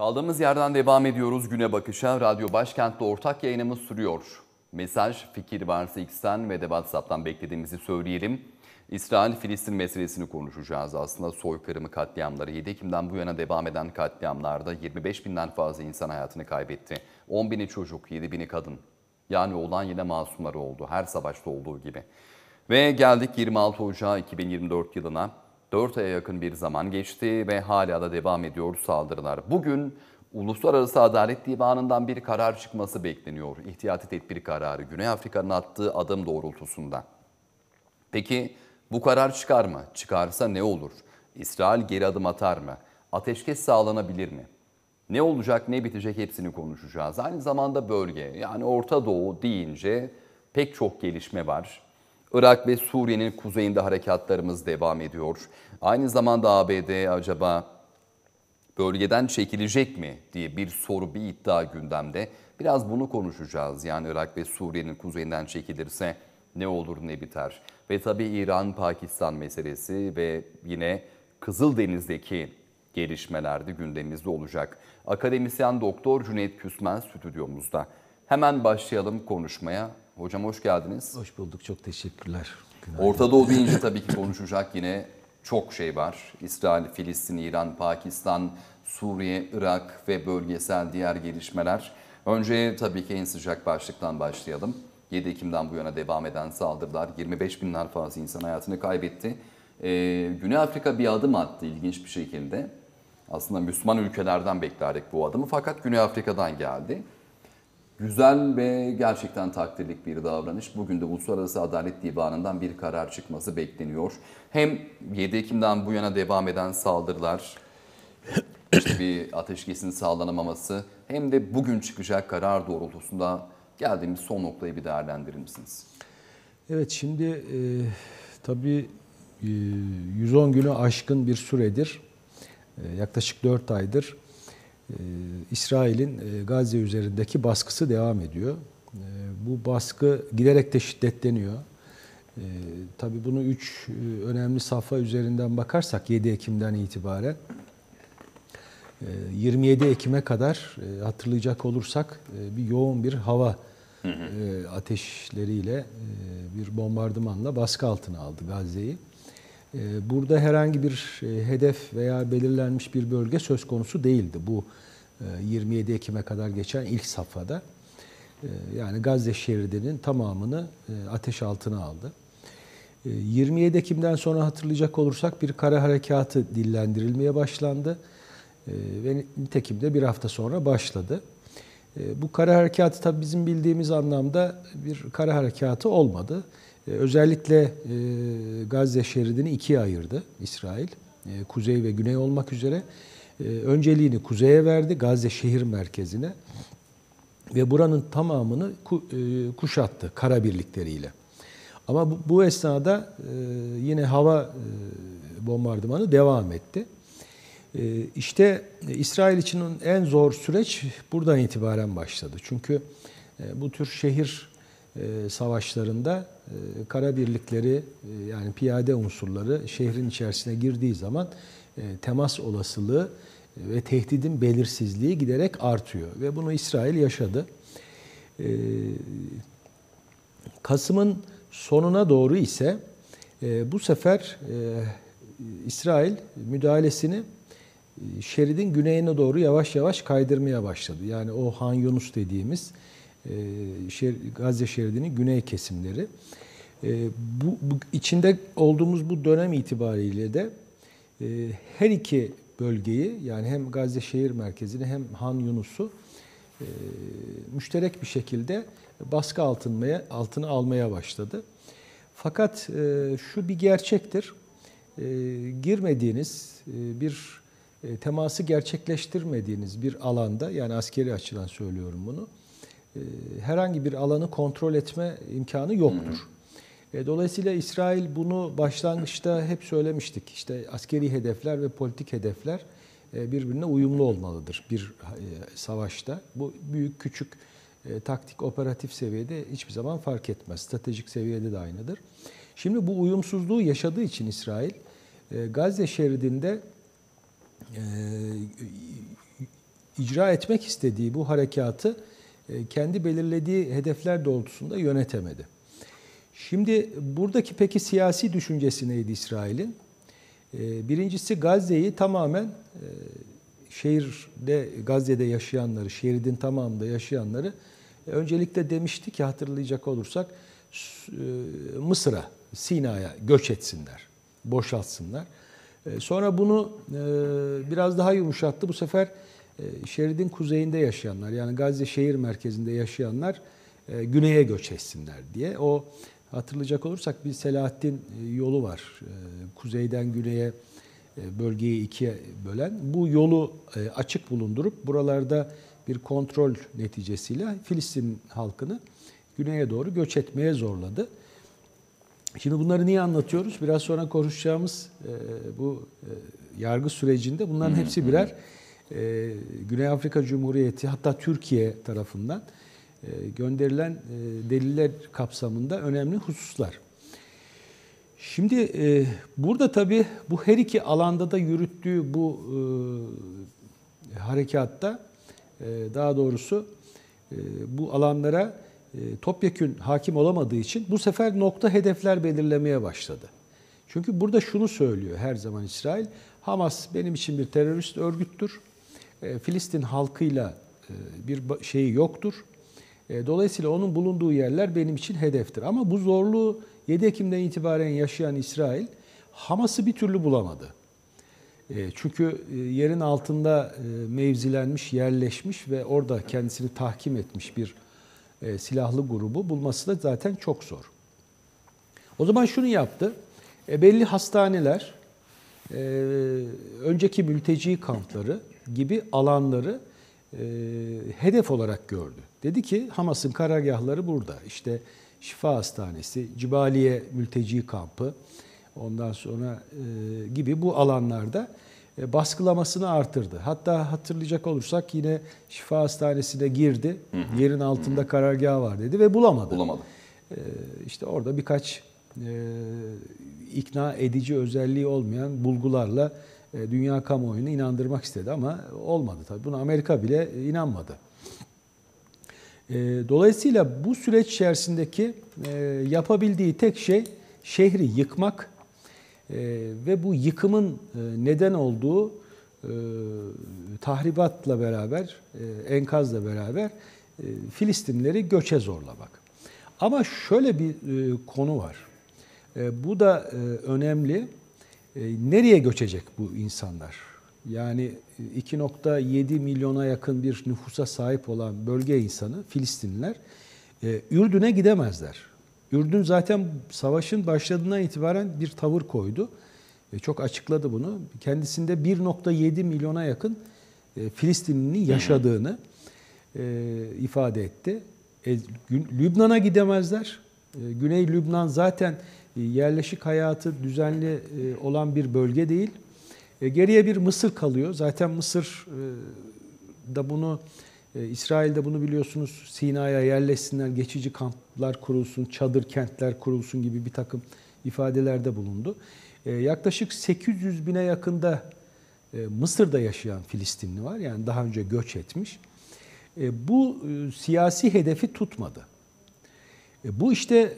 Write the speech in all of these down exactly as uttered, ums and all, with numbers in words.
Kaldığımız yerden devam ediyoruz güne bakışa. Radyo Başkent'te ortak yayınımız sürüyor. Mesaj, fikir varsa X'ten ve de WhatsApp'tan beklediğimizi söyleyelim. İsrail-Filistin meselesini konuşacağız aslında. Soykırımı, katliamları, yedi Ekim'den bu yana devam eden katliamlarda yirmi beş binden fazla insan hayatını kaybetti. on bini çocuk, yedi bini kadın. Yani olan yine masumları oldu, her savaşta olduğu gibi. Ve geldik yirmi altı Ocağı iki bin yirmi dört yılına. dört aya yakın bir zaman geçti ve hala da devam ediyor saldırılar. Bugün Uluslararası Adalet Divanı'ndan bir karar çıkması bekleniyor. İhtiyati tedbir kararı Güney Afrika'nın attığı adım doğrultusunda. Peki bu karar çıkar mı? Çıkarsa ne olur? İsrail geri adım atar mı? Ateşkes sağlanabilir mi? Ne olacak, ne bitecek hepsini konuşacağız. Aynı zamanda bölge, yani Orta Doğu deyince pek çok gelişme var. Irak ve Suriye'nin kuzeyinde harekatlarımız devam ediyor. Aynı zamanda A B D acaba bölgeden çekilecek mi diye bir soru, bir iddia gündemde. Biraz bunu konuşacağız. Yani Irak ve Suriye'nin kuzeyinden çekilirse ne olur ne biter. Ve tabii İran-Pakistan meselesi ve yine Kızıldeniz'deki gelişmeler de gündemimizde olacak. Akademisyen Doktor Cüneyt Küsmen stüdyomuzda. Hemen başlayalım konuşmaya. Hocam hoş geldiniz. Hoş bulduk, çok teşekkürler. Günaydın. Orta Doğu deyince tabii ki konuşacak yine çok şey var. İsrail, Filistin, İran, Pakistan, Suriye, Irak ve bölgesel diğer gelişmeler. Önce tabii ki en sıcak başlıktan başlayalım. yedi Ekim'den bu yana devam eden saldırılar yirmi beş binden fazla insan hayatını kaybetti. Ee, Güney Afrika bir adım attı ilginç bir şekilde. Aslında Müslüman ülkelerden beklerdik bu adımı fakat Güney Afrika'dan geldi. Güzel ve gerçekten takdirlik bir davranış. Bugün de Uluslararası Adalet Divanı'ndan bir karar çıkması bekleniyor. Hem yedi Ekim'den bu yana devam eden saldırılar, işte bir ateşkesin sağlanamaması hem de bugün çıkacak karar doğrultusunda geldiğimiz son noktayı bir değerlendirir misiniz? Evet, şimdi e, tabii e, yüz on günü aşkın bir süredir, e, yaklaşık dört aydır e, İsrail'in e, Gazze üzerindeki baskısı devam ediyor. E, bu baskı giderek de şiddetleniyor. E, tabii bunu üç e, önemli safha üzerinden bakarsak yedi Ekim'den itibaren e, yirmi yedi Ekim'e kadar e, hatırlayacak olursak e, bir yoğun bir hava Hı hı. ateşleriyle bir bombardımanla baskı altına aldı Gazze'yi. Burada herhangi bir hedef veya belirlenmiş bir bölge söz konusu değildi bu yirmi yedi Ekim'e kadar geçen ilk safhada. Yani Gazze şeridinin tamamını ateş altına aldı. yirmi yedi Ekim'den sonra hatırlayacak olursak bir kara harekatı dillendirilmeye başlandı ve nitekim de bir hafta sonra başladı. Bu kara harekatı tabii bizim bildiğimiz anlamda bir kara harekatı olmadı. Özellikle Gazze şeridini ikiye ayırdı İsrail. Kuzey ve güney olmak üzere. Önceliğini kuzeye verdi, Gazze şehir merkezine. Ve buranın tamamını kuşattı kara birlikleriyle. Ama bu, bu esnada yine hava bombardımanı devam etti. İşte İsrail için en zor süreç buradan itibaren başladı. Çünkü bu tür şehir savaşlarında kara birlikleri yani piyade unsurları şehrin içerisine girdiği zaman temas olasılığı ve tehdidin belirsizliği giderek artıyor. Ve bunu İsrail yaşadı. Kasım'ın sonuna doğru ise bu sefer İsrail müdahalesini şeridin güneyine doğru yavaş yavaş kaydırmaya başladı. Yani o Han Yunus dediğimiz Gazze şeridinin güney kesimleri. Bu, bu içinde olduğumuz bu dönem itibariyle de her iki bölgeyi yani hem Gazze şehir merkezini hem Han Yunus'u müşterek bir şekilde baskı altına, altına almaya başladı. Fakat şu bir gerçektir. Girmediğiniz bir teması gerçekleştirmediğiniz bir alanda, yani askeri açıdan söylüyorum bunu, herhangi bir alanı kontrol etme imkanı yoktur. Hı hı. Dolayısıyla İsrail bunu başlangıçta hep söylemiştik. İşte askeri hedefler ve politik hedefler birbirine uyumlu olmalıdır bir savaşta. Bu büyük küçük taktik operatif seviyede hiçbir zaman fark etmez. Stratejik seviyede de aynıdır. Şimdi bu uyumsuzluğu yaşadığı için İsrail Gazze şeridinde icra etmek istediği bu harekatı e, kendi belirlediği hedefler doğrultusunda yönetemedi. Şimdi buradaki peki siyasi düşüncesi neydi İsrail'in? E, birincisi Gazze'yi tamamen e, şehirde, Gazze'de yaşayanları, şeridin tamamında yaşayanları e, öncelikle demişti ki hatırlayacak olursak e, Mısır'a, Sina'ya göç etsinler, boşaltsınlar. E, sonra bunu e, biraz daha yumuşattı. Bu sefer e, şeridin kuzeyinde yaşayanlar, yani Gazze şehir merkezinde yaşayanlar e, güneye göç etsinler diye. O hatırlayacak olursak bir Selahattin yolu var. E, kuzeyden güneye e, bölgeyi ikiye bölen. Bu yolu e, açık bulundurup buralarda bir kontrol neticesiyle Filistin halkını güneye doğru göç etmeye zorladı. Şimdi bunları niye anlatıyoruz? Biraz sonra konuşacağımız e, bu e, yargı sürecinde bunların hepsi birer e, Güney Afrika Cumhuriyeti, hatta Türkiye tarafından e, gönderilen e, deliller kapsamında önemli hususlar. Şimdi e, burada tabii bu her iki alanda da yürüttüğü bu e, harekatta e, daha doğrusu e, bu alanlara e, topyekün hakim olamadığı için bu sefer nokta hedefler belirlemeye başladı. Çünkü burada şunu söylüyor her zaman İsrail, Hamas benim için bir terörist örgüttür. E, Filistin halkıyla e, bir şeyi yoktur. E, dolayısıyla onun bulunduğu yerler benim için hedeftir. Ama bu zorluğu yedi Ekim'den itibaren yaşayan İsrail Hamas'ı bir türlü bulamadı. E, çünkü e, yerin altında e, mevzilenmiş, yerleşmiş ve orada kendisini tahkim etmiş bir e, silahlı grubu bulması da zaten çok zor. O zaman şunu yaptı. E, belli hastaneler, e, önceki mülteci kampları gibi alanları e, hedef olarak gördü. Dedi ki Hamas'ın karargahları burada. İşte Şifa Hastanesi, Cibaliye mülteci kampı, ondan sonra e, gibi bu alanlarda e, baskılamasını artırdı. Hatta hatırlayacak olursak yine Şifa Hastanesi'ne girdi. Hı hı. Yerin altında hı hı. karargahı var dedi ve bulamadı. Bulamadı. E, işte orada birkaç e, ikna edici özelliği olmayan bulgularla e, dünya kamuoyunu inandırmak istedi ama olmadı tabii. Buna Amerika bile inanmadı. Dolayısıyla bu süreç içerisindeki yapabildiği tek şey şehri yıkmak ve bu yıkımın neden olduğu tahribatla beraber, enkazla beraber Filistinlileri göçe zorlamak. Ama şöyle bir konu var. Bu da önemli. Nereye göçecek bu insanlar? Yani iki nokta yedi milyona yakın bir nüfusa sahip olan bölge insanı, Filistinliler, Ürdün'e gidemezler. Ürdün zaten savaşın başladığından itibaren bir tavır koydu. Çok açıkladı bunu. Kendisinde bir nokta yedi milyona yakın Filistinlinin yaşadığını ifade etti. Lübnan'a gidemezler. Güney Lübnan zaten yerleşik hayatı düzenli olan bir bölge değil. Geriye bir Mısır kalıyor. Zaten Mısır da bunu, İsrail'de bunu biliyorsunuz, Sina'ya yerleşsinler, geçici kamplar kurulsun, çadır kentler kurulsun gibi bir takım ifadelerde bulundu. Yaklaşık sekiz yüz bine yakında Mısır'da yaşayan Filistinli var. Yani daha önce göç etmiş. Bu siyasi hedefi tutmadı. Bu işte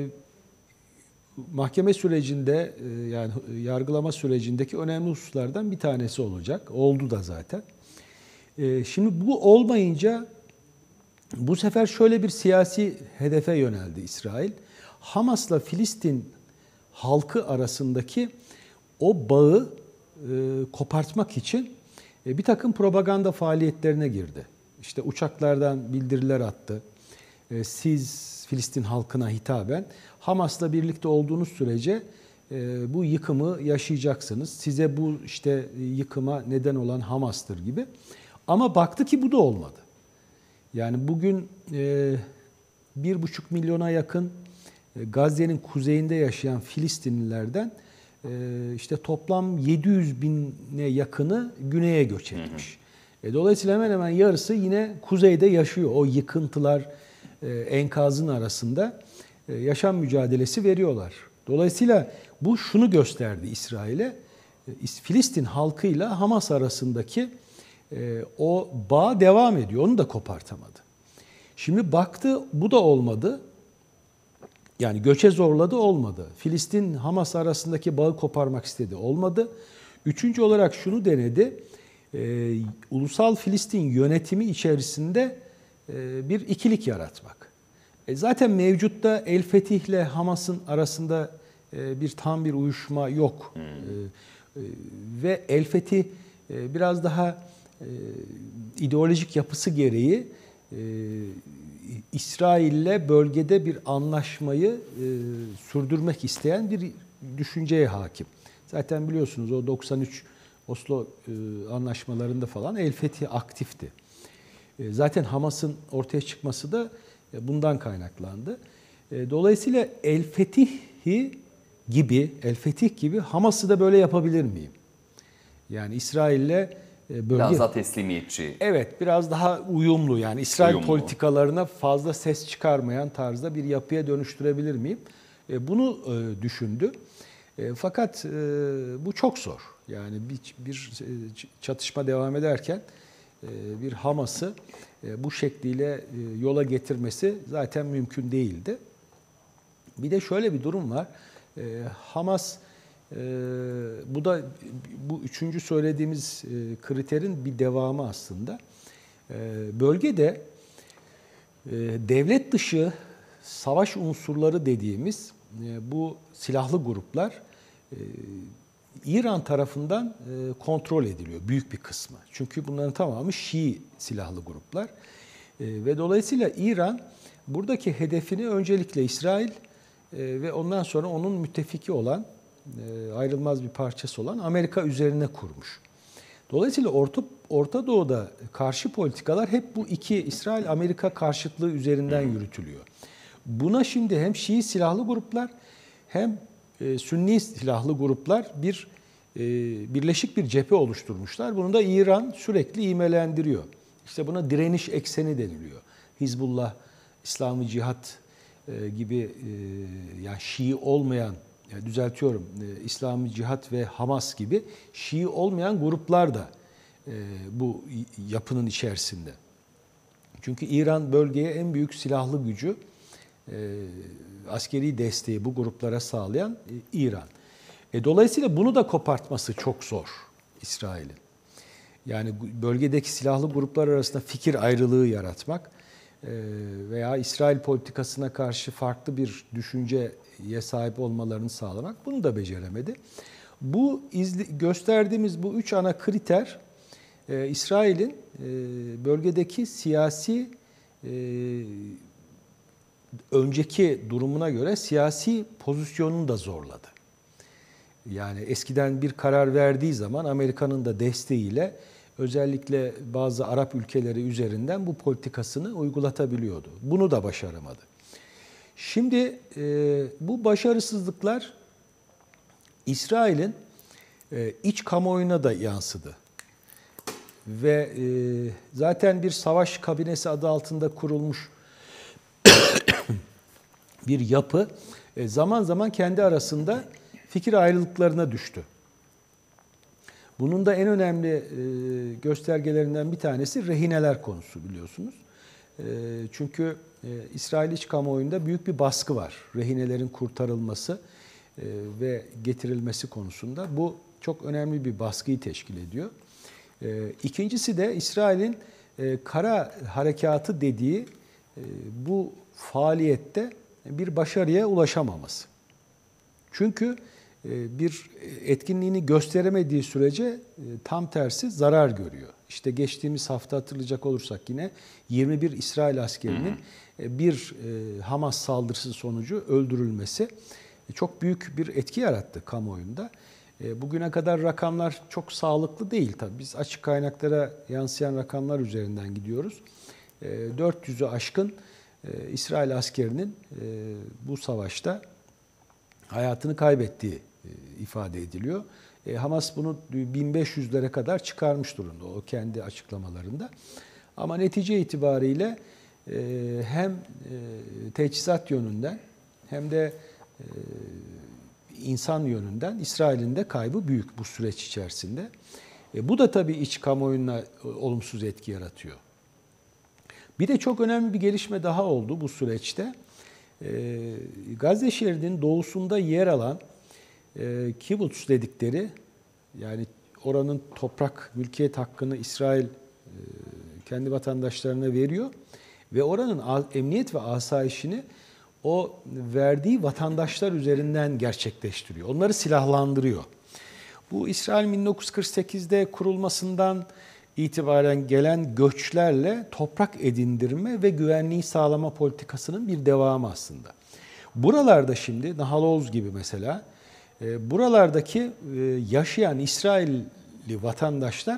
mahkeme sürecinde, yani yargılama sürecindeki önemli hususlardan bir tanesi olacak. Oldu da zaten. Şimdi bu olmayınca bu sefer şöyle bir siyasi hedefe yöneldi İsrail. Hamas'la Filistin halkı arasındaki o bağı kopartmak için bir takım propaganda faaliyetlerine girdi. İşte uçaklardan bildiriler attı. Siz Filistin halkına hitaben Hamas'la birlikte olduğunuz sürece e, bu yıkımı yaşayacaksınız. Size bu işte yıkıma neden olan Hamas'tır gibi. Ama baktı ki bu da olmadı. Yani bugün e, bir buçuk milyona yakın e, Gazze'nin kuzeyinde yaşayan Filistinlilerden e, işte toplam yedi yüz bine yakını güneye göç etmiş. Hı hı. E, dolayısıyla hemen hemen yarısı yine kuzeyde yaşıyor. O yıkıntılar, enkazın arasında yaşam mücadelesi veriyorlar. Dolayısıyla bu şunu gösterdi İsrail'e, Filistin halkıyla Hamas arasındaki o bağ devam ediyor. Onu da kopartamadı. Şimdi baktı bu da olmadı. Yani göçe zorladı, olmadı. Filistin Hamas arasındaki bağı koparmak istedi, olmadı. Üçüncü olarak şunu denedi. E, Ulusal Filistin yönetimi içerisinde e, bir ikilik yaratmak. E, zaten mevcutta El Fetih ile Hamas'ın arasında e, bir tam bir uyuşma yok. Hmm. E, e, ve El Fetih e, biraz daha e, ideolojik yapısı gereği e, İsrail'le bölgede bir anlaşmayı e, sürdürmek isteyen bir düşünceye hakim. Zaten biliyorsunuz o doksan üç Oslo e, anlaşmalarında falan El Fetih aktifti. E, zaten Hamas'ın ortaya çıkması da e, bundan kaynaklandı. E, dolayısıyla El Fetih'i gibi, El Fetih gibi Hamas'ı da böyle yapabilir miyim? Yani İsrail'le bölge... Biraz daha teslimiyetçi. Evet, biraz daha uyumlu, yani İsrail Uyumlu. politikalarına fazla ses çıkarmayan tarzda bir yapıya dönüştürebilir miyim? Bunu düşündü. Fakat bu çok zor. Yani bir, bir çatışma devam ederken bir Hamas'ı bu şekliyle yola getirmesi zaten mümkün değildi. Bir de şöyle bir durum var. Hamas, bu da bu üçüncü söylediğimiz kriterin bir devamı aslında. Bölgede devlet dışı savaş unsurları dediğimiz bu silahlı gruplar İran tarafından kontrol ediliyor büyük bir kısmı. Çünkü bunların tamamı Şii silahlı gruplar. Ve dolayısıyla İran buradaki hedefini öncelikle İsrail ve ondan sonra onun müttefiki olan, ayrılmaz bir parçası olan Amerika üzerine kurmuş. Dolayısıyla Orta, Orta Doğu'da karşı politikalar hep bu iki İsrail-Amerika karşıtlığı üzerinden yürütülüyor. Buna şimdi hem Şii silahlı gruplar hem Sünni silahlı gruplar bir birleşik bir cephe oluşturmuşlar. Bunu da İran sürekli imelendiriyor. İşte buna direniş ekseni deniliyor. Hizbullah, İslami Cihat gibi, yani Şii olmayan, yani düzeltiyorum, İslami Cihat ve Hamas gibi Şii olmayan gruplar da bu yapının içerisinde. Çünkü İran bölgeye en büyük silahlı gücü, askeri desteği bu gruplara sağlayan İran. E, dolayısıyla bunu da kopartması çok zor İsrail'in. Yani bölgedeki silahlı gruplar arasında fikir ayrılığı yaratmak veya İsrail politikasına karşı farklı bir düşünceye sahip olmalarını sağlamak, bunu da beceremedi. Bu izli, gösterdiğimiz bu üç ana kriter e, İsrail'in e, bölgedeki siyasi e, önceki durumuna göre siyasi pozisyonunu da zorladı. Yani eskiden bir karar verdiği zaman Amerika'nın da desteğiyle özellikle bazı Arap ülkeleri üzerinden bu politikasını uygulatabiliyordu. Bunu da başaramadı. Şimdi e, bu başarısızlıklar İsrail'in e, iç kamuoyuna da yansıdı. Ve e, zaten bir savaş kabinesi adı altında kurulmuş bir yapı e, zaman zaman kendi arasında fikir ayrılıklarına düştü. Bunun da en önemli e, göstergelerinden bir tanesi rehineler konusu, biliyorsunuz. E, çünkü e, İsrail iç kamuoyunda büyük bir baskı var. Rehinelerin kurtarılması e, ve getirilmesi konusunda. Bu çok önemli bir baskıyı teşkil ediyor. E, ikincisi de İsrail'in e, kara harekatı dediği e, bu faaliyette bir başarıya ulaşamaması. Çünkü bir etkinliğini gösteremediği sürece tam tersi zarar görüyor. İşte geçtiğimiz hafta hatırlayacak olursak yine yirmi bir İsrail askerinin bir Hamas saldırısı sonucu öldürülmesi çok büyük bir etki yarattı kamuoyunda. Bugüne kadar rakamlar çok sağlıklı değil tabii. Biz açık kaynaklara yansıyan rakamlar üzerinden gidiyoruz. dört yüzü aşkın İsrail askerinin bu savaşta hayatını kaybettiği ifade ediliyor. E, Hamas bunu bin beş yüzlere kadar çıkarmış durumda o kendi açıklamalarında. Ama netice itibariyle e, hem e, teçhizat yönünden hem de e, insan yönünden İsrail'in de kaybı büyük bu süreç içerisinde. E, bu da tabii iç kamuoyuna olumsuz etki yaratıyor. Bir de çok önemli bir gelişme daha oldu bu süreçte. E, Gazze şeridinin doğusunda yer alan e, kibbutz dedikleri, yani oranın toprak, mülkiyet hakkını İsrail e, kendi vatandaşlarına veriyor ve oranın emniyet ve asayişini o verdiği vatandaşlar üzerinden gerçekleştiriyor. Onları silahlandırıyor. Bu İsrail bin dokuz yüz kırk sekizde kurulmasından itibaren gelen göçlerle toprak edindirme ve güvenliği sağlama politikasının bir devamı aslında. Buralarda şimdi Nahal-Oz gibi mesela buralardaki yaşayan İsrailli vatandaşlar,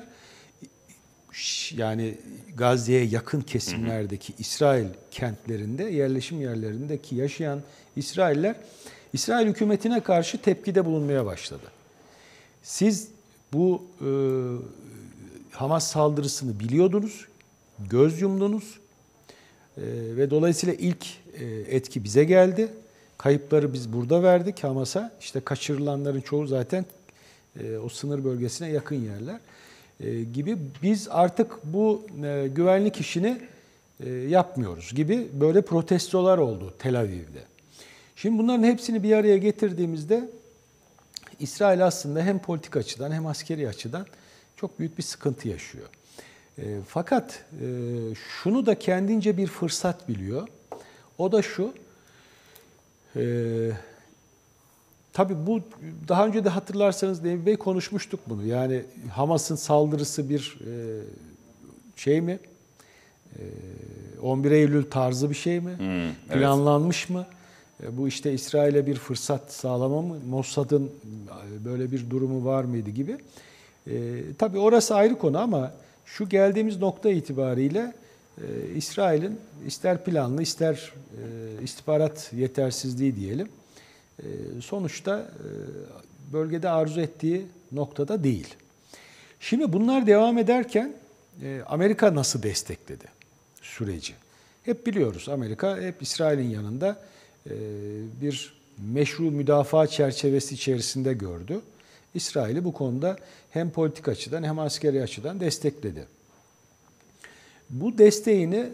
yani Gazze'ye yakın kesimlerdeki İsrail kentlerinde, yerleşim yerlerindeki yaşayan İsrailler İsrail hükümetine karşı tepkide bulunmaya başladı. Siz bu e, Hamas saldırısını biliyordunuz, göz yumdunuz e, ve dolayısıyla ilk e, etki bize geldi. Kayıpları biz burada verdik Hamas'a. İşte kaçırılanların çoğu zaten e, o sınır bölgesine yakın yerler e, gibi. Biz artık bu e, güvenlik işini e, yapmıyoruz gibi böyle protestolar oldu Tel Aviv'de. Şimdi bunların hepsini bir araya getirdiğimizde İsrail aslında hem politik açıdan hem askeri açıdan çok büyük bir sıkıntı yaşıyor. E, fakat e, şunu da kendince bir fırsat biliyor. O da şu. Ee, tabii bu daha önce de hatırlarsanız Nebi Bey konuşmuştuk bunu. Yani Hamas'ın saldırısı bir e, şey mi? E, on bir Eylül tarzı bir şey mi? Hmm, Planlanmış evet. mı? E, bu işte İsrail'e bir fırsat sağlama mı? Mossad'ın böyle bir durumu var mıydı gibi. E, tabii orası ayrı konu ama şu geldiğimiz nokta itibariyle Ee, İsrail'in ister planlı ister e, istihbarat yetersizliği diyelim e, sonuçta e, bölgede arzu ettiği noktada değil. Şimdi bunlar devam ederken e, Amerika nasıl destekledi süreci? Hep biliyoruz Amerika hep İsrail'in yanında e, bir meşru müdafaa çerçevesi içerisinde gördü. İsrail'i bu konuda hem politik açıdan hem askeri açıdan destekledi. Bu desteğini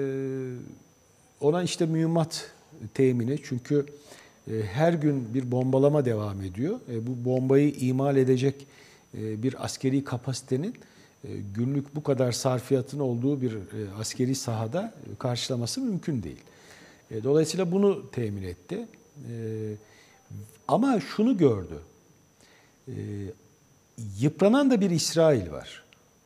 ona işte mühimmat temini, çünkü her gün bir bombalama devam ediyor. Bu bombayı imal edecek bir askeri kapasitenin günlük bu kadar sarfiyatın olduğu bir askeri sahada karşılaması mümkün değil. Dolayısıyla bunu temin etti. Ama şunu gördü. Yıpranan da bir İsrail var.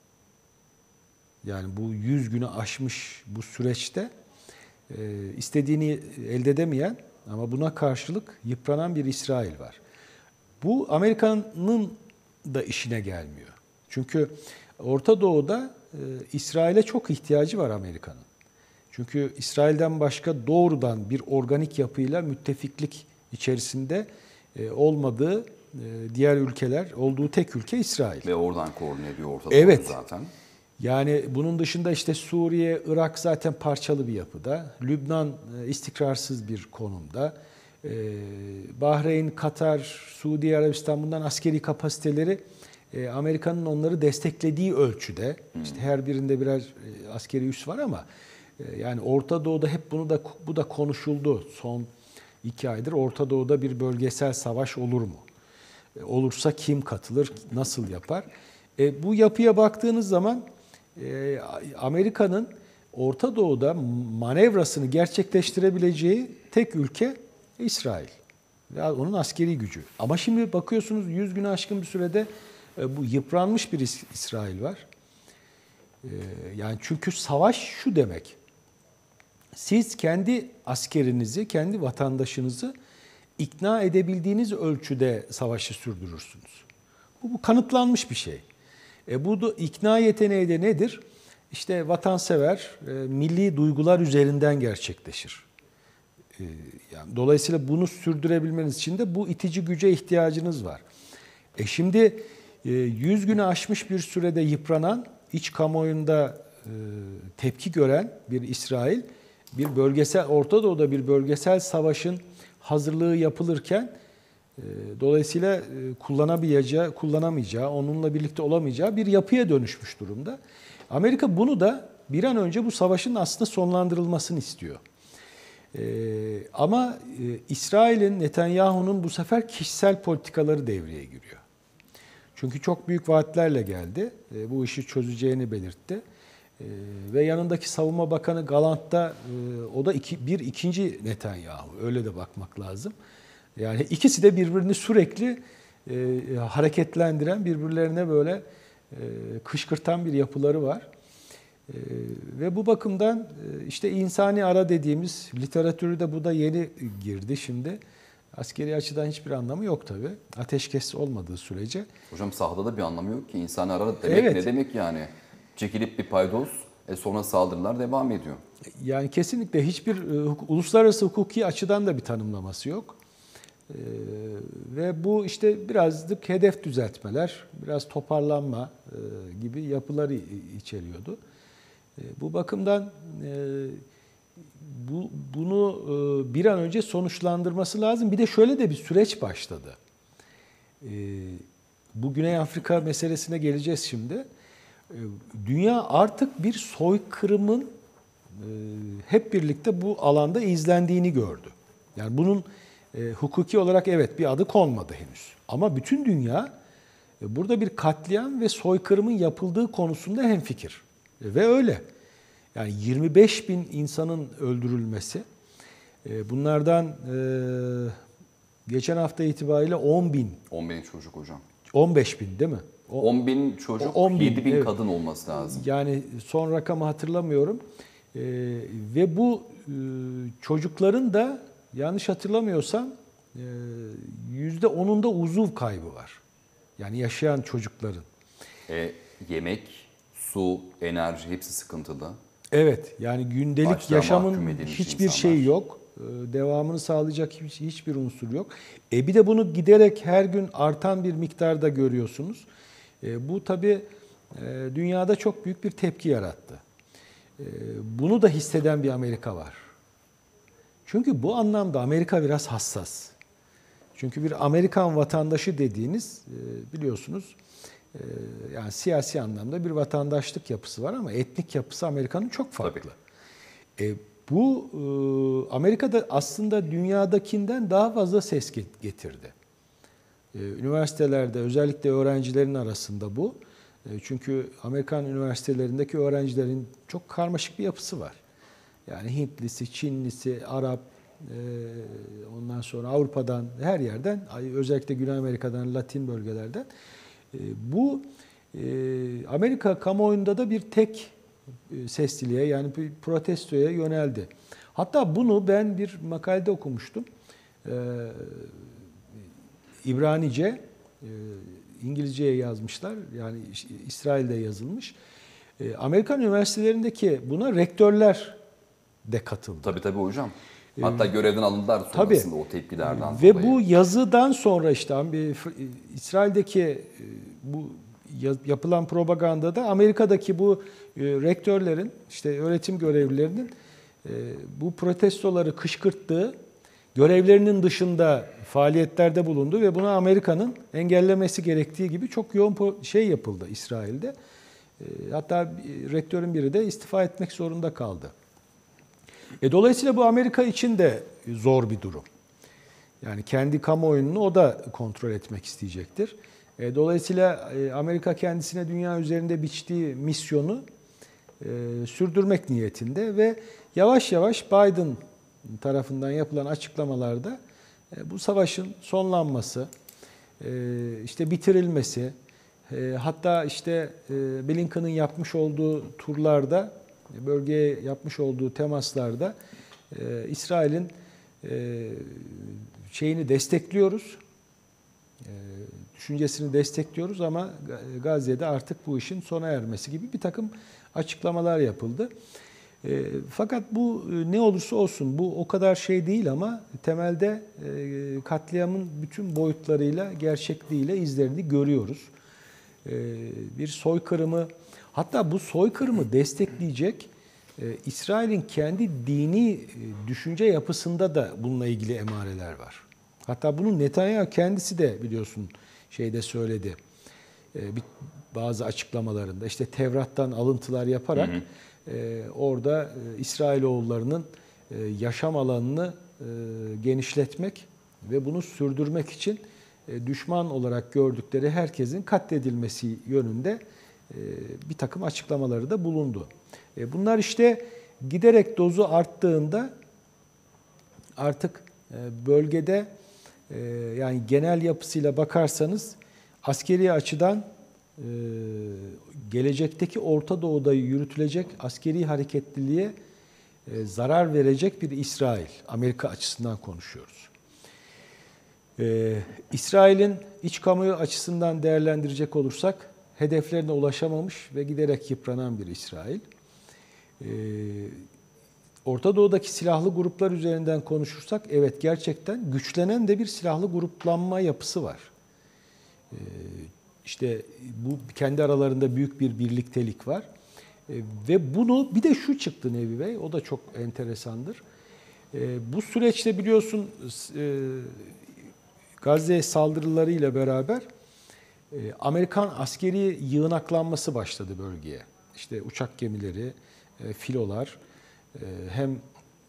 Yani bu yüz günü aşmış bu süreçte e, istediğini elde edemeyen ama buna karşılık yıpranan bir İsrail var. Bu Amerika'nın da işine gelmiyor. Çünkü Orta Doğu'da e, İsrail'e çok ihtiyacı var Amerika'nın. Çünkü İsrail'den başka doğrudan bir organik yapıyla müttefiklik içerisinde e, olmadığı e, diğer ülkeler, olduğu tek ülke İsrail. Ve oradan koordine ediyor Orta Doğu evet. zaten. Yani bunun dışında işte Suriye, Irak zaten parçalı bir yapıda. Lübnan istikrarsız bir konumda. Bahreyn, Katar, Suudi Arabistan bundan askeri kapasiteleri Amerika'nın onları desteklediği ölçüde. İşte her birinde birer askeri üs var ama yani Orta Doğu'da hep bunu da bu da konuşuldu son iki aydır. Orta Doğu'da bir bölgesel savaş olur mu? Olursa kim katılır, nasıl yapar? E, bu yapıya baktığınız zaman e, Amerika'nın Orta Doğu'da manevrasını gerçekleştirebileceği tek ülke İsrail. Ya onun askeri gücü. Ama şimdi bakıyorsunuz yüz güne aşkın bir sürede e, bu yıpranmış bir İsrail var. E, yani çünkü savaş şu demek. Siz kendi askerinizi, kendi vatandaşınızı ikna edebildiğiniz ölçüde savaşı sürdürürsünüz. Bu, bu kanıtlanmış bir şey. E, bu da ikna yeteneği de nedir? İşte vatansever, e, milli duygular üzerinden gerçekleşir. E, yani dolayısıyla bunu sürdürebilmeniz için de bu itici güce ihtiyacınız var. E şimdi e, yüz günü aşmış bir sürede yıpranan, iç kamuoyunda e, tepki gören bir İsrail, bir bölgesel, Orta Doğu'da bir bölgesel savaşın hazırlığı yapılırken Dolayısıyla kullanamayacağı, kullanamayacağı, onunla birlikte olamayacağı bir yapıya dönüşmüş durumda. Amerika bunu da bir an önce bu savaşın aslında sonlandırılmasını istiyor. Ama İsrail'in, Netanyahu'nun bu sefer kişisel politikaları devreye giriyor. Çünkü çok büyük vaatlerle geldi. Bu işi çözeceğini belirtti. Ve yanındaki Savunma Bakanı Gallant da o da iki, bir ikinci Netanyahu. Öyle de bakmak lazım. Yani ikisi de birbirini sürekli e, hareketlendiren, birbirlerine böyle e, kışkırtan bir yapıları var. E, ve bu bakımdan e, işte insani ara dediğimiz literatürü de bu da yeni girdi şimdi. Askeri açıdan hiçbir anlamı yok tabii. Ateşkes olmadığı sürece. Hocam sahada da bir anlamı yok ki. İnsani ara demek evet. Ne demek yani? Çekilip bir paydos, e sonra saldırılar devam ediyor. Yani kesinlikle hiçbir e, uluslararası hukuki açıdan da bir tanımlaması yok. Ee, ve bu işte birazcık hedef düzeltmeler, biraz toparlanma e, gibi yapıları içeriyordu. E, bu bakımdan e, bu, bunu e, bir an önce sonuçlandırması lazım. Bir de şöyle de bir süreç başladı. E, bu Güney Afrika meselesine geleceğiz şimdi. E, dünya artık bir soykırımın e, hep birlikte bu alanda izlendiğini gördü. Yani bunun E, hukuki olarak evet bir adı konmadı henüz. Ama bütün dünya e, burada bir katliam ve soykırımın yapıldığı konusunda hemfikir. E, ve öyle. Yani yirmi beş bin insanın öldürülmesi, e, bunlardan e, geçen hafta itibariyle on bin. on bin çocuk hocam. on beş bin değil mi? O, on bin çocuk, on bin, yedi bin evet. Kadın olması lazım. Yani son rakamı hatırlamıyorum. E, ve bu e, çocukların da yanlış hatırlamıyorsam yüzde onunda uzuv kaybı var. Yani yaşayan çocukların. E, yemek, su, enerji hepsi sıkıntılı. Evet, yani gündelik Başta yaşamın hiçbir insanlar. şey yok. Devamını sağlayacak hiçbir unsur yok. E bir de bunu giderek her gün artan bir miktarda görüyorsunuz. E, bu tabii e, dünyada çok büyük bir tepki yarattı. E, bunu da hisseden bir Amerika var. Çünkü bu anlamda Amerika biraz hassas. Çünkü bir Amerikan vatandaşı dediğiniz biliyorsunuz yani siyasi anlamda bir vatandaşlık yapısı var ama etnik yapısı Amerika'nın çok farklı. E, bu Amerika'da aslında dünyadakinden daha fazla ses getirdi. Üniversitelerde özellikle öğrencilerin arasında bu. Çünkü Amerikan üniversitelerindeki öğrencilerin çok karmaşık bir yapısı var. Yani Hintlisi, Çinlisi, Arap, ondan sonra Avrupa'dan, her yerden, özellikle Güney Amerika'dan, Latin bölgelerden. Bu Amerika kamuoyunda da bir tek sesliliğe, yani bir protestoya yöneldi. Hatta bunu ben bir makalede okumuştum. İbranice, İngilizceye yazmışlar, yani İsrail'de yazılmış. Amerikan üniversitelerindeki buna rektörler de katıldı. Tabii tabii hocam. Hatta görevden alındılar sonrasında tabii, o tepkilerden ve dolayı. bu yazıdan sonra işte İsrail'deki bu yapılan propagandada Amerika'daki bu rektörlerin, işte öğretim görevlilerinin bu protestoları kışkırttığı, görevlerinin dışında faaliyetlerde bulundu ve buna Amerika'nın engellemesi gerektiği gibi çok yoğun şey yapıldı İsrail'de. Hatta rektörün biri de istifa etmek zorunda kaldı. E dolayısıyla bu Amerika için de zor bir durum. Yani kendi kamuoyunu o da kontrol etmek isteyecektir. E dolayısıyla e, Amerika kendisine dünya üzerinde biçtiği misyonu e, sürdürmek niyetinde ve yavaş yavaş Biden tarafından yapılan açıklamalarda e, bu savaşın sonlanması, e, işte bitirilmesi, e, hatta işte e, Blinken'ın yapmış olduğu turlarda, bölgeye yapmış olduğu temaslarda e, İsrail'in e, şeyini destekliyoruz, e, düşüncesini destekliyoruz ama Gazze'de artık bu işin sona ermesi gibi bir takım açıklamalar yapıldı. E, fakat bu ne olursa olsun bu o kadar şey değil ama temelde e, katliamın bütün boyutlarıyla, gerçekliğiyle izlerini görüyoruz. E, bir soykırımı, hatta bu soykırımı destekleyecek e, İsrail'in kendi dini e, düşünce yapısında da bununla ilgili emareler var. Hatta bunu Netanyahu kendisi de biliyorsun şeyde söyledi. E, bir, bazı açıklamalarında işte Tevrat'tan alıntılar yaparak hı hı. E, orada e, İsrailoğullarının e, yaşam alanını e, genişletmek ve bunu sürdürmek için e, düşman olarak gördükleri herkesin katledilmesi yönünde e, bir takım açıklamaları da bulundu. E, bunlar işte giderek dozu arttığında artık e, bölgede e, yani genel yapısıyla bakarsanız askeri açıdan e, gelecekteki Orta Doğu'da yürütülecek askeri hareketliliğe e, zarar verecek bir İsrail. Amerika açısından konuşuyoruz. E, İsrail'in iç kamuoyu açısından değerlendirecek olursak hedeflerine ulaşamamış ve giderek yıpranan bir İsrail. E, Orta Doğu'daki silahlı gruplar üzerinden konuşursak evet gerçekten güçlenen de bir silahlı gruplanma yapısı var. E, işte bu kendi aralarında büyük bir birliktelik var. E, ve bunu bir de şu çıktı Nevi Bey, o da çok enteresandır. E, bu süreçte biliyorsun e, Gazze saldırılarıyla beraber e, Amerikan askeri yığınaklanması başladı bölgeye. İşte uçak gemileri, e, filolar e, hem e,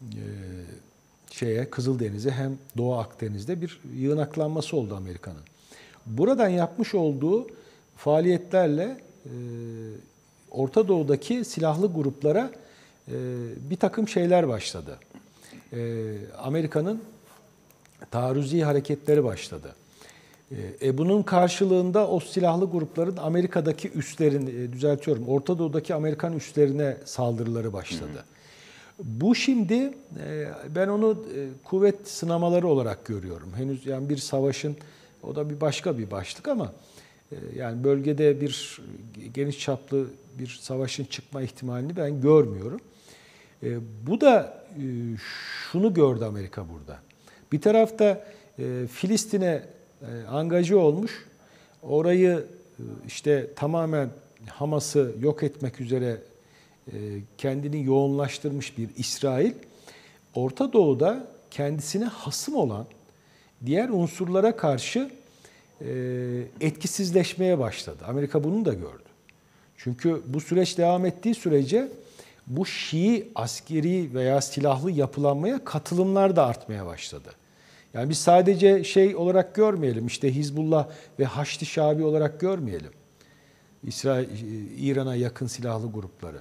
şeye Kızıldeniz'e hem Doğu Akdeniz'de bir yığınaklanması oldu Amerika'nın. Buradan yapmış olduğu faaliyetlerle e, Orta Doğu'daki silahlı gruplara e, bir takım şeyler başladı. E, Amerika'nın taarruzi hareketleri başladı. E, bunun karşılığında o silahlı grupların Amerika'daki üslerin, e, düzeltiyorum, Orta Doğu'daki Amerikan üslerine saldırıları başladı. Hı hı. Bu şimdi e, ben onu e, kuvvet sınamaları olarak görüyorum. Henüz yani bir savaşın, o da bir başka bir başlık ama e, yani bölgede bir geniş çaplı bir savaşın çıkma ihtimalini ben görmüyorum. E, bu da e, şunu gördü Amerika burada. Bir tarafta e, Filistin'e e, angaje olmuş, orayı e, işte tamamen Hamas'ı yok etmek üzere e, kendini yoğunlaştırmış bir İsrail, Orta Doğu'da kendisine hasım olan diğer unsurlara karşı e, etkisizleşmeye başladı. Amerika bunu da gördü. Çünkü bu süreç devam ettiği sürece bu Şii askeri veya silahlı yapılanmaya katılımlar da artmaya başladı. Yani biz sadece şey olarak görmeyelim, işte Hizbullah ve Haçlı Şabi olarak görmeyelim. İsrail, İran'a yakın silahlı grupları.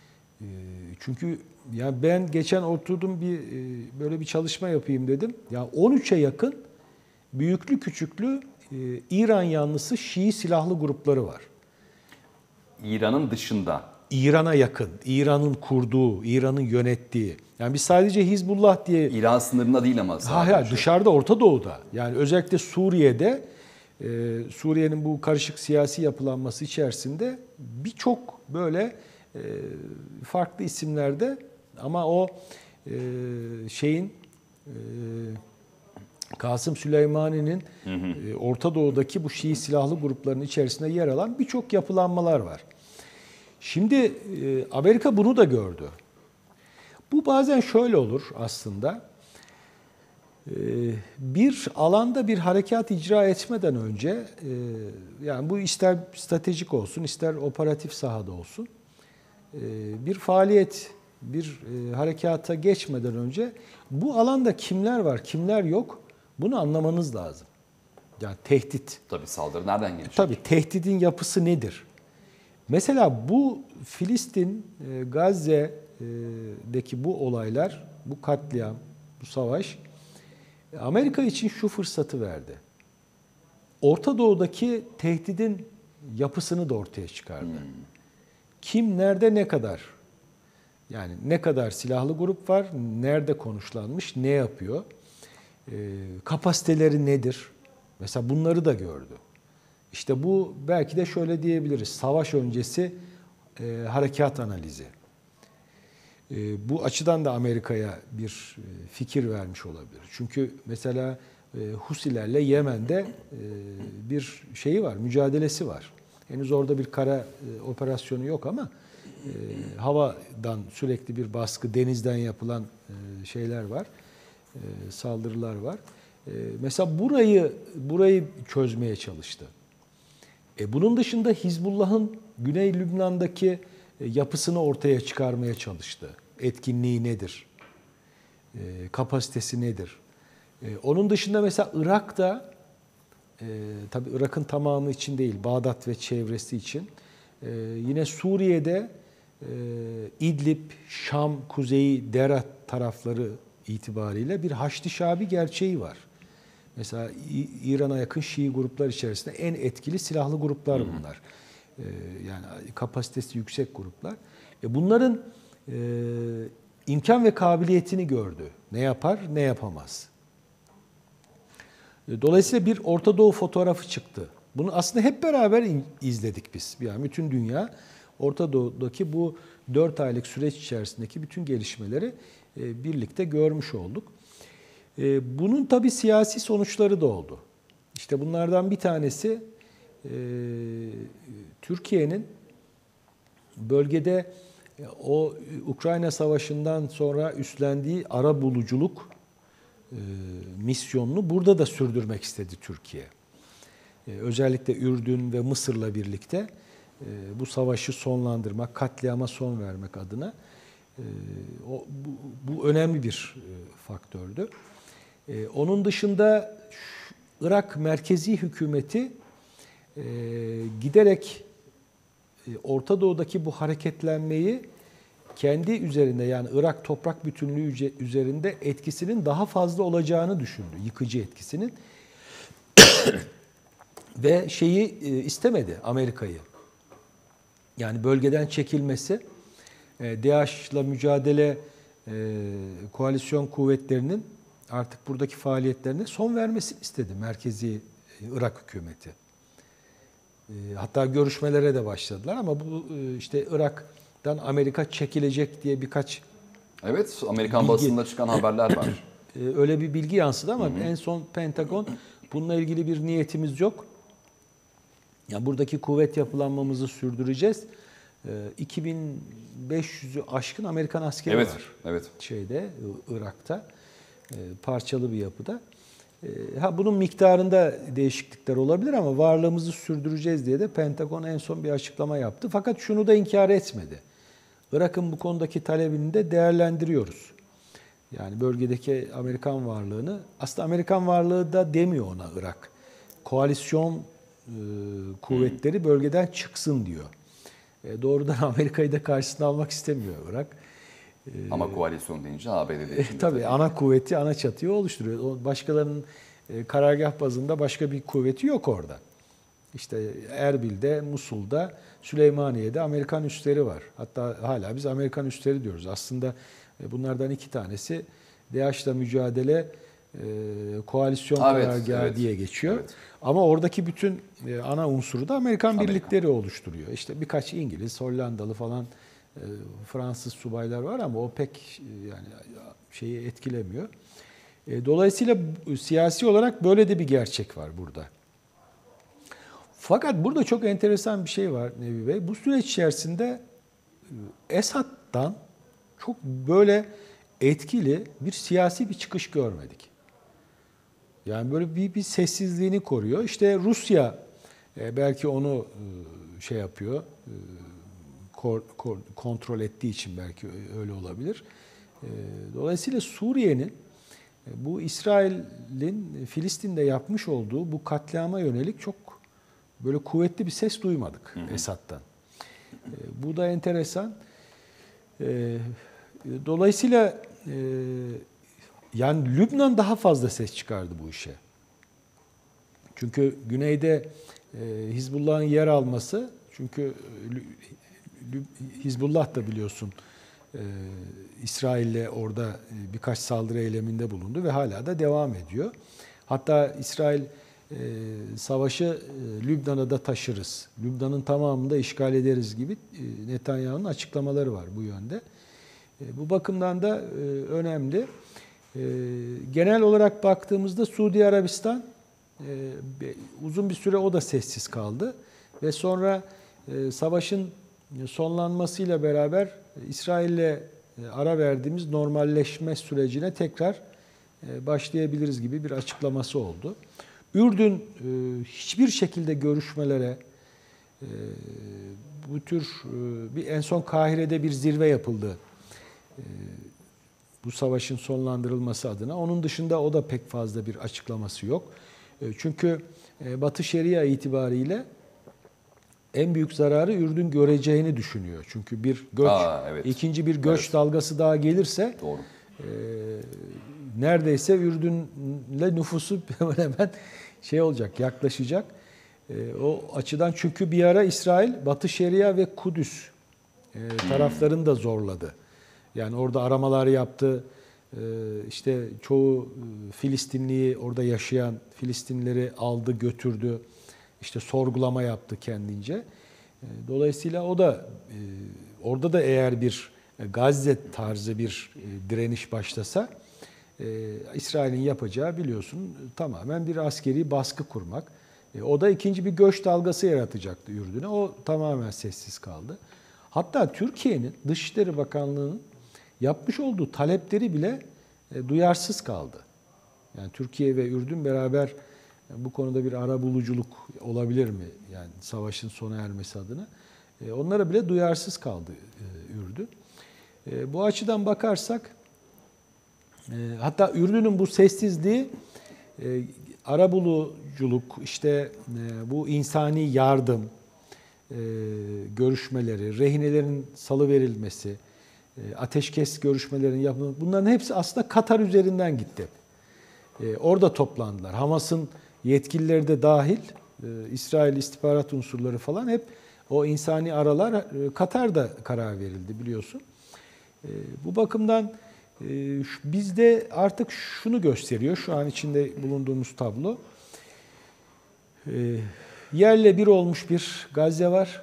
Çünkü yani ben geçen oturdum bir böyle bir çalışma yapayım dedim. Ya on üçe yakın büyüklü küçüklü İran yanlısı Şii silahlı grupları var. İran'ın dışında. İran'a yakın, İran'ın kurduğu, İran'ın yönettiği. Yani biz sadece Hizbullah diye... İran sınırında değil ama sadece. Hayır, dışarıda, Orta Doğu'da. Yani özellikle Suriye'de, e, Suriye'nin bu karışık siyasi yapılanması içerisinde birçok böyle e, farklı isimlerde ama o e, şeyin e, Kasım Süleymani'nin hı hı. E, Orta Doğu'daki bu Şii silahlı grupların içerisinde yer alan birçok yapılanmalar var. Şimdi Amerika bunu da gördü. Bu bazen şöyle olur aslında. Bir alanda bir harekat icra etmeden önce, yani bu ister stratejik olsun, ister operatif sahada olsun, bir faaliyet, bir harekata geçmeden önce bu alanda kimler var, kimler yok, bunu anlamanız lazım. Yani tehdit. Tabii saldırı nereden gelecek? Tabii tehdidin yapısı nedir? Mesela bu Filistin, Gazze'deki bu olaylar, bu katliam, bu savaş Amerika için şu fırsatı verdi. Orta Doğu'daki tehdidin yapısını da ortaya çıkardı. Hmm. Kim, nerede, ne kadar? Yani ne kadar silahlı grup var, nerede konuşlanmış, ne yapıyor? Kapasiteleri nedir? Mesela bunları da gördü. İşte bu belki de şöyle diyebiliriz, savaş öncesi e, harekat analizi. E, bu açıdan da Amerika'ya bir e, fikir vermiş olabilir. Çünkü mesela e, Husilerle Yemen'de e, bir şeyi var, mücadelesi var. Henüz orada bir kara e, operasyonu yok ama e, havadan sürekli bir baskı, denizden yapılan e, şeyler var, e, saldırılar var. Mesela burayı burayı çözmeye çalıştı. E bunun dışında Hizbullah'ın Güney Lübnan'daki yapısını ortaya çıkarmaya çalıştı. Etkinliği nedir? E, kapasitesi nedir? E, onun dışında mesela Irak'ta, e, tabii Irak'ın tamamı için değil, Bağdat ve çevresi için, e, yine Suriye'de e, İdlib, Şam, Kuzeyi, Dera tarafları itibariyle bir Haçlı Şabi gerçeği var. Mesela İran'a yakın Şii gruplar içerisinde en etkili silahlı gruplar bunlar. Ee, yani kapasitesi yüksek gruplar. E bunların e, imkan ve kabiliyetini gördü. Ne yapar, ne yapamaz. Dolayısıyla bir Orta Doğu fotoğrafı çıktı. Bunu aslında hep beraber izledik biz. Yani bütün dünya Orta Doğu'daki bu dört aylık süreç içerisindeki bütün gelişmeleri e, birlikte görmüş olduk. Bunun tabii siyasi sonuçları da oldu. İşte bunlardan bir tanesi Türkiye'nin bölgede o Ukrayna Savaşı'ndan sonra üstlendiği arabuluculuk misyonunu burada da sürdürmek istedi Türkiye. Özellikle Ürdün ve Mısır'la birlikte bu savaşı sonlandırmak, katliama son vermek adına bu, bu önemli bir faktördü. Ee, onun dışında Irak merkezi hükümeti e, giderek e, Orta Doğu'daki bu hareketlenmeyi kendi üzerinde, yani Irak toprak bütünlüğü üzerinde etkisinin daha fazla olacağını düşündü. Yıkıcı etkisinin. Ve şeyi e, istemedi, Amerika'yı. Yani bölgeden çekilmesi, e, DAEŞ'la mücadele e, koalisyon kuvvetlerinin artık buradaki faaliyetlerine son vermesini istedi merkezi Irak hükümeti. Hatta görüşmelere de başladılar ama bu işte Irak'tan Amerika çekilecek diye birkaç Evet, Amerikan bilgi, basında çıkan haberler var. Öyle bir bilgi yansıdı ama hı hı. en son Pentagon bununla ilgili bir niyetimiz yok. Yani buradaki kuvvet yapılanmamızı sürdüreceğiz. iki bin beş yüzü aşkın Amerikan askeri evet, var. Evet. Şeyde, Irak'ta. Parçalı bir yapıda. Ha, bunun miktarında değişiklikler olabilir ama varlığımızı sürdüreceğiz diye de Pentagon en son bir açıklama yaptı. Fakat şunu da inkar etmedi. Irak'ın bu konudaki talebini de değerlendiriyoruz. Yani bölgedeki Amerikan varlığını, aslında Amerikan varlığı da demiyor ona Irak. Koalisyon e, kuvvetleri bölgeden çıksın diyor. E, doğrudan Amerika'yı da karşısına almak istemiyor Irak. Ama koalisyon deyince A B D'de. E, tabii, tabii ana kuvveti, ana çatıyı oluşturuyor. O başkalarının e, karargah bazında başka bir kuvveti yok orada. İşte Erbil'de, Musul'da, Süleymaniye'de Amerikan üsleri var. Hatta hala biz Amerikan üsleri diyoruz. Aslında e, bunlardan iki tanesi DAEŞ'la mücadele e, koalisyon evet, karargahı evet, diye geçiyor. Evet. Ama oradaki bütün e, ana unsuru da Amerikan, Amerika. birlikleri oluşturuyor. İşte birkaç İngiliz, Hollandalı falan, Fransız subaylar var ama o pek yani şeyi etkilemiyor. Dolayısıyla siyasi olarak böyle de bir gerçek var burada. Fakat burada çok enteresan bir şey var Nevi Bey. Bu süreç içerisinde Esad'dan çok böyle etkili bir siyasi bir çıkış görmedik. Yani böyle bir, bir sessizliğini koruyor. İşte Rusya belki onu şey yapıyor, kontrol ettiği için belki öyle olabilir. Dolayısıyla Suriye'nin bu İsrail'in Filistin'de yapmış olduğu bu katliama yönelik çok böyle kuvvetli bir ses duymadık hı hı. Esad'dan. Bu da enteresan. Dolayısıyla yani Lübnan daha fazla ses çıkardı bu işe. Çünkü güneyde Hizbullah'ın yer alması, çünkü Hizbullah da biliyorsun İsrail'le orada birkaç saldırı eyleminde bulundu ve hala da devam ediyor. Hatta İsrail savaşı Lübnan'a da taşırız, Lübnan'ın tamamını da işgal ederiz gibi Netanyahu'nun açıklamaları var bu yönde. Bu bakımdan da önemli. Genel olarak baktığımızda Suudi Arabistan uzun bir süre o da sessiz kaldı ve sonra savaşın sonlanmasıyla beraber İsrail'le ara verdiğimiz normalleşme sürecine tekrar başlayabiliriz gibi bir açıklaması oldu. Ürdün hiçbir şekilde görüşmelere, bu tür bir en son Kahire'de bir zirve yapıldı. Bu savaşın sonlandırılması adına. Onun dışında o da pek fazla bir açıklaması yok. Çünkü Batı Şeria itibariyle en büyük zararı Ürdün göreceğini düşünüyor. Çünkü bir göç, Aa, evet. ikinci bir göç evet. dalgası daha gelirse Doğru. E, neredeyse Ürdün'le nüfusu hemen şey olacak, yaklaşacak. E, o açıdan çünkü bir ara İsrail Batı Şeria ve Kudüs e, taraflarını da zorladı. Yani orada aramalar yaptı. E, işte çoğu Filistinliyi, orada yaşayan Filistinlileri aldı, götürdü. İşte sorgulama yaptı kendince. Dolayısıyla o da orada da eğer bir Gazze tarzı bir direniş başlasa İsrail'in yapacağı biliyorsun tamamen bir askeri baskı kurmak. O da ikinci bir göç dalgası yaratacaktı Ürdün'e. O tamamen sessiz kaldı. Hatta Türkiye'nin Dışişleri Bakanlığı'nın yapmış olduğu talepleri bile duyarsız kaldı. Yani Türkiye ve Ürdün beraber bu konuda bir arabuluculuk olabilir mi? Yani savaşın sona ermesi adına. Onlara bile duyarsız kaldı Ürdün. Bu açıdan bakarsak, hatta Ürdün'ün bu sessizliği arabuluculuk, işte bu insani yardım görüşmeleri, rehinelerin salıverilmesi, ateşkes görüşmelerinin yapılması, bunların hepsi aslında Katar üzerinden gitti. Orada toplandılar. Hamas'ın yetkilileri de dahil, İsrail istihbarat unsurları falan hep o insani aralar Katar'da karar verildi biliyorsun. Bu bakımdan bizde artık şunu gösteriyor, şu an içinde bulunduğumuz tablo. Yerle bir olmuş bir Gazze var.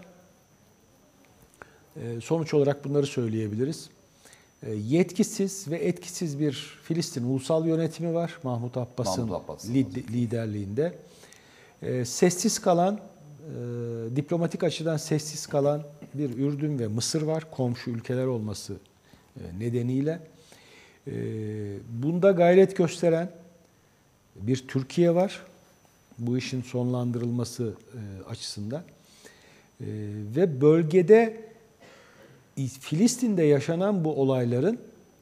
Sonuç olarak bunları söyleyebiliriz. Yetkisiz ve etkisiz bir Filistin ulusal yönetimi var Mahmut Abbas'ın Abbas. liderliğinde. Sessiz kalan, diplomatik açıdan sessiz kalan bir Ürdün ve Mısır var, komşu ülkeler olması nedeniyle. Bunda gayret gösteren bir Türkiye var, bu işin sonlandırılması açısından. Ve bölgede Filistin'de yaşanan bu olayların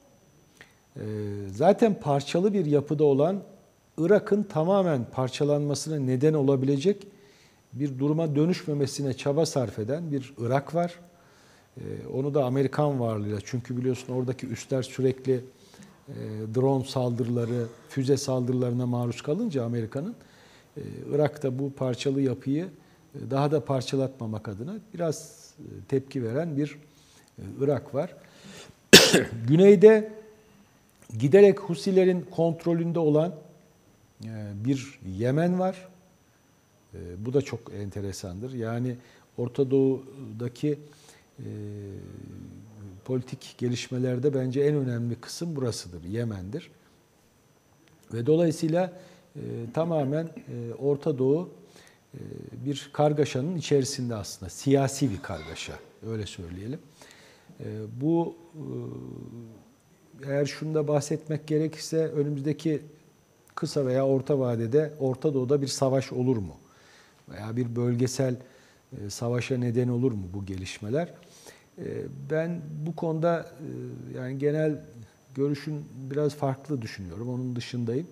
zaten parçalı bir yapıda olan Irak'ın tamamen parçalanmasına neden olabilecek bir duruma dönüşmemesine çaba sarf eden bir Irak var. Onu da Amerikan varlığıyla, çünkü biliyorsun oradaki üsler sürekli drone saldırıları, füze saldırılarına maruz kalınca Amerika'nın, Irak'ta bu parçalı yapıyı daha da parçalatmamak adına biraz tepki veren bir Irak var. Güneyde giderek Husilerin kontrolünde olan bir Yemen var. Bu da çok enteresandır. Yani Orta Doğu'daki e, politik gelişmelerde bence en önemli kısım burasıdır, Yemen'dir. Ve dolayısıyla e, tamamen e, Orta Doğu e, bir kargaşanın içerisinde aslında. Siyasi bir kargaşa, öyle söyleyelim. E, bu e, eğer şunu da bahsetmek gerekirse önümüzdeki kısa veya orta vadede Orta Doğu'da bir savaş olur mu? Veya bir bölgesel e, savaşa neden olur mu bu gelişmeler? E, ben bu konuda e, yani genel görüşün biraz farklı düşünüyorum. Onun dışındayım.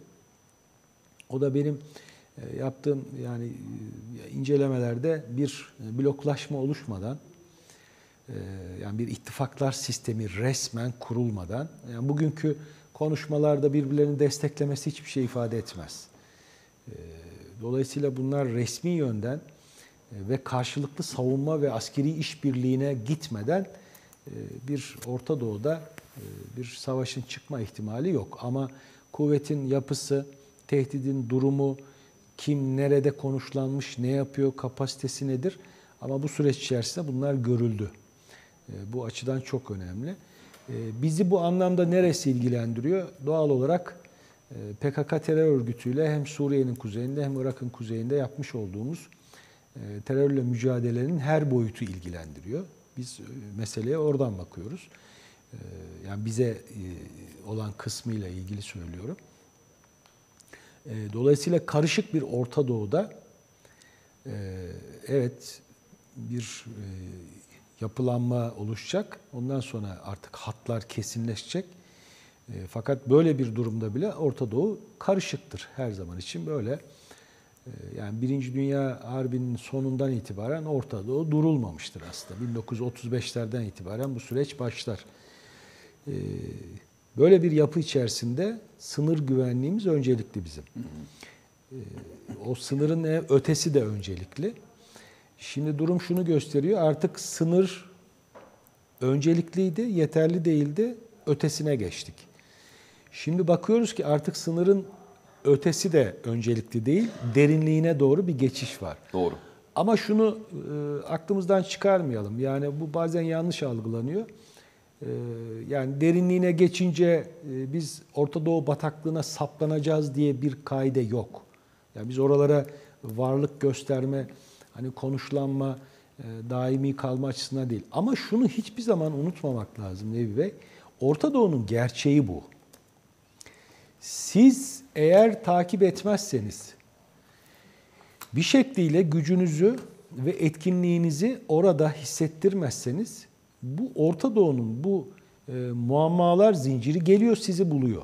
O da benim e, yaptığım yani e, incelemelerde bir bloklaşma oluşmadan, e, yani bir ittifaklar sistemi resmen kurulmadan, yani bugünkü konuşmalarda birbirlerini desteklemesi hiçbir şey ifade etmez. E, Dolayısıyla bunlar resmi yönden ve karşılıklı savunma ve askeri işbirliğine gitmeden bir Orta Doğu'da bir savaşın çıkma ihtimali yok. Ama kuvvetin yapısı, tehdidin durumu, kim nerede konuşlanmış, ne yapıyor, kapasitesi nedir? Ama bu süreç içerisinde bunlar görüldü. Bu açıdan çok önemli. Bizi bu anlamda neresi ilgilendiriyor? Doğal olarak P K K terör örgütüyle hem Suriye'nin kuzeyinde hem Irak'ın kuzeyinde yapmış olduğumuz terörle mücadelenin her boyutu ilgilendiriyor. Biz meseleye oradan bakıyoruz. Yani bize olan kısmıyla ilgili söylüyorum. Dolayısıyla karışık bir Orta Doğu'da evet bir yapılanma oluşacak. Ondan sonra artık hatlar kesinleşecek. Fakat böyle bir durumda bile Orta Doğu karışıktır her zaman için böyle. Yani Birinci Dünya Harbi'nin sonundan itibaren Orta Doğu durulmamıştır aslında. bin dokuz yüz otuz beşlerden itibaren bu süreç başlar. Böyle bir yapı içerisinde sınır güvenliğimiz öncelikli bizim. O sınırın ötesi de öncelikli. Şimdi durum şunu gösteriyor. Artık sınır öncelikliydi, yeterli değildi. Ötesine geçtik. Şimdi bakıyoruz ki artık sınırın ötesi de öncelikli değil, derinliğine doğru bir geçiş var. Doğru. Ama şunu e, aklımızdan çıkarmayalım. Yani bu bazen yanlış algılanıyor. E, yani derinliğine geçince e, biz Orta Doğu bataklığına saplanacağız diye bir kaide yok. Yani biz oralara varlık gösterme, hani konuşlanma, e, daimi kalma açısından değil. Ama şunu hiçbir zaman unutmamak lazım Nevi Bey. Orta Doğu'nun gerçeği bu. Siz eğer takip etmezseniz, bir şekliyle gücünüzü ve etkinliğinizi orada hissettirmezseniz, bu Orta Doğu'nun bu e, muammalar zinciri geliyor, sizi buluyor.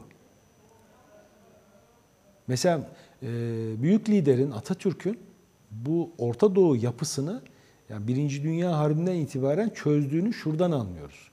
Mesela e, büyük liderin, Atatürk'ün bu Orta Doğu yapısını yani Birinci Dünya Harbi'nden itibaren çözdüğünü şuradan anlıyoruz.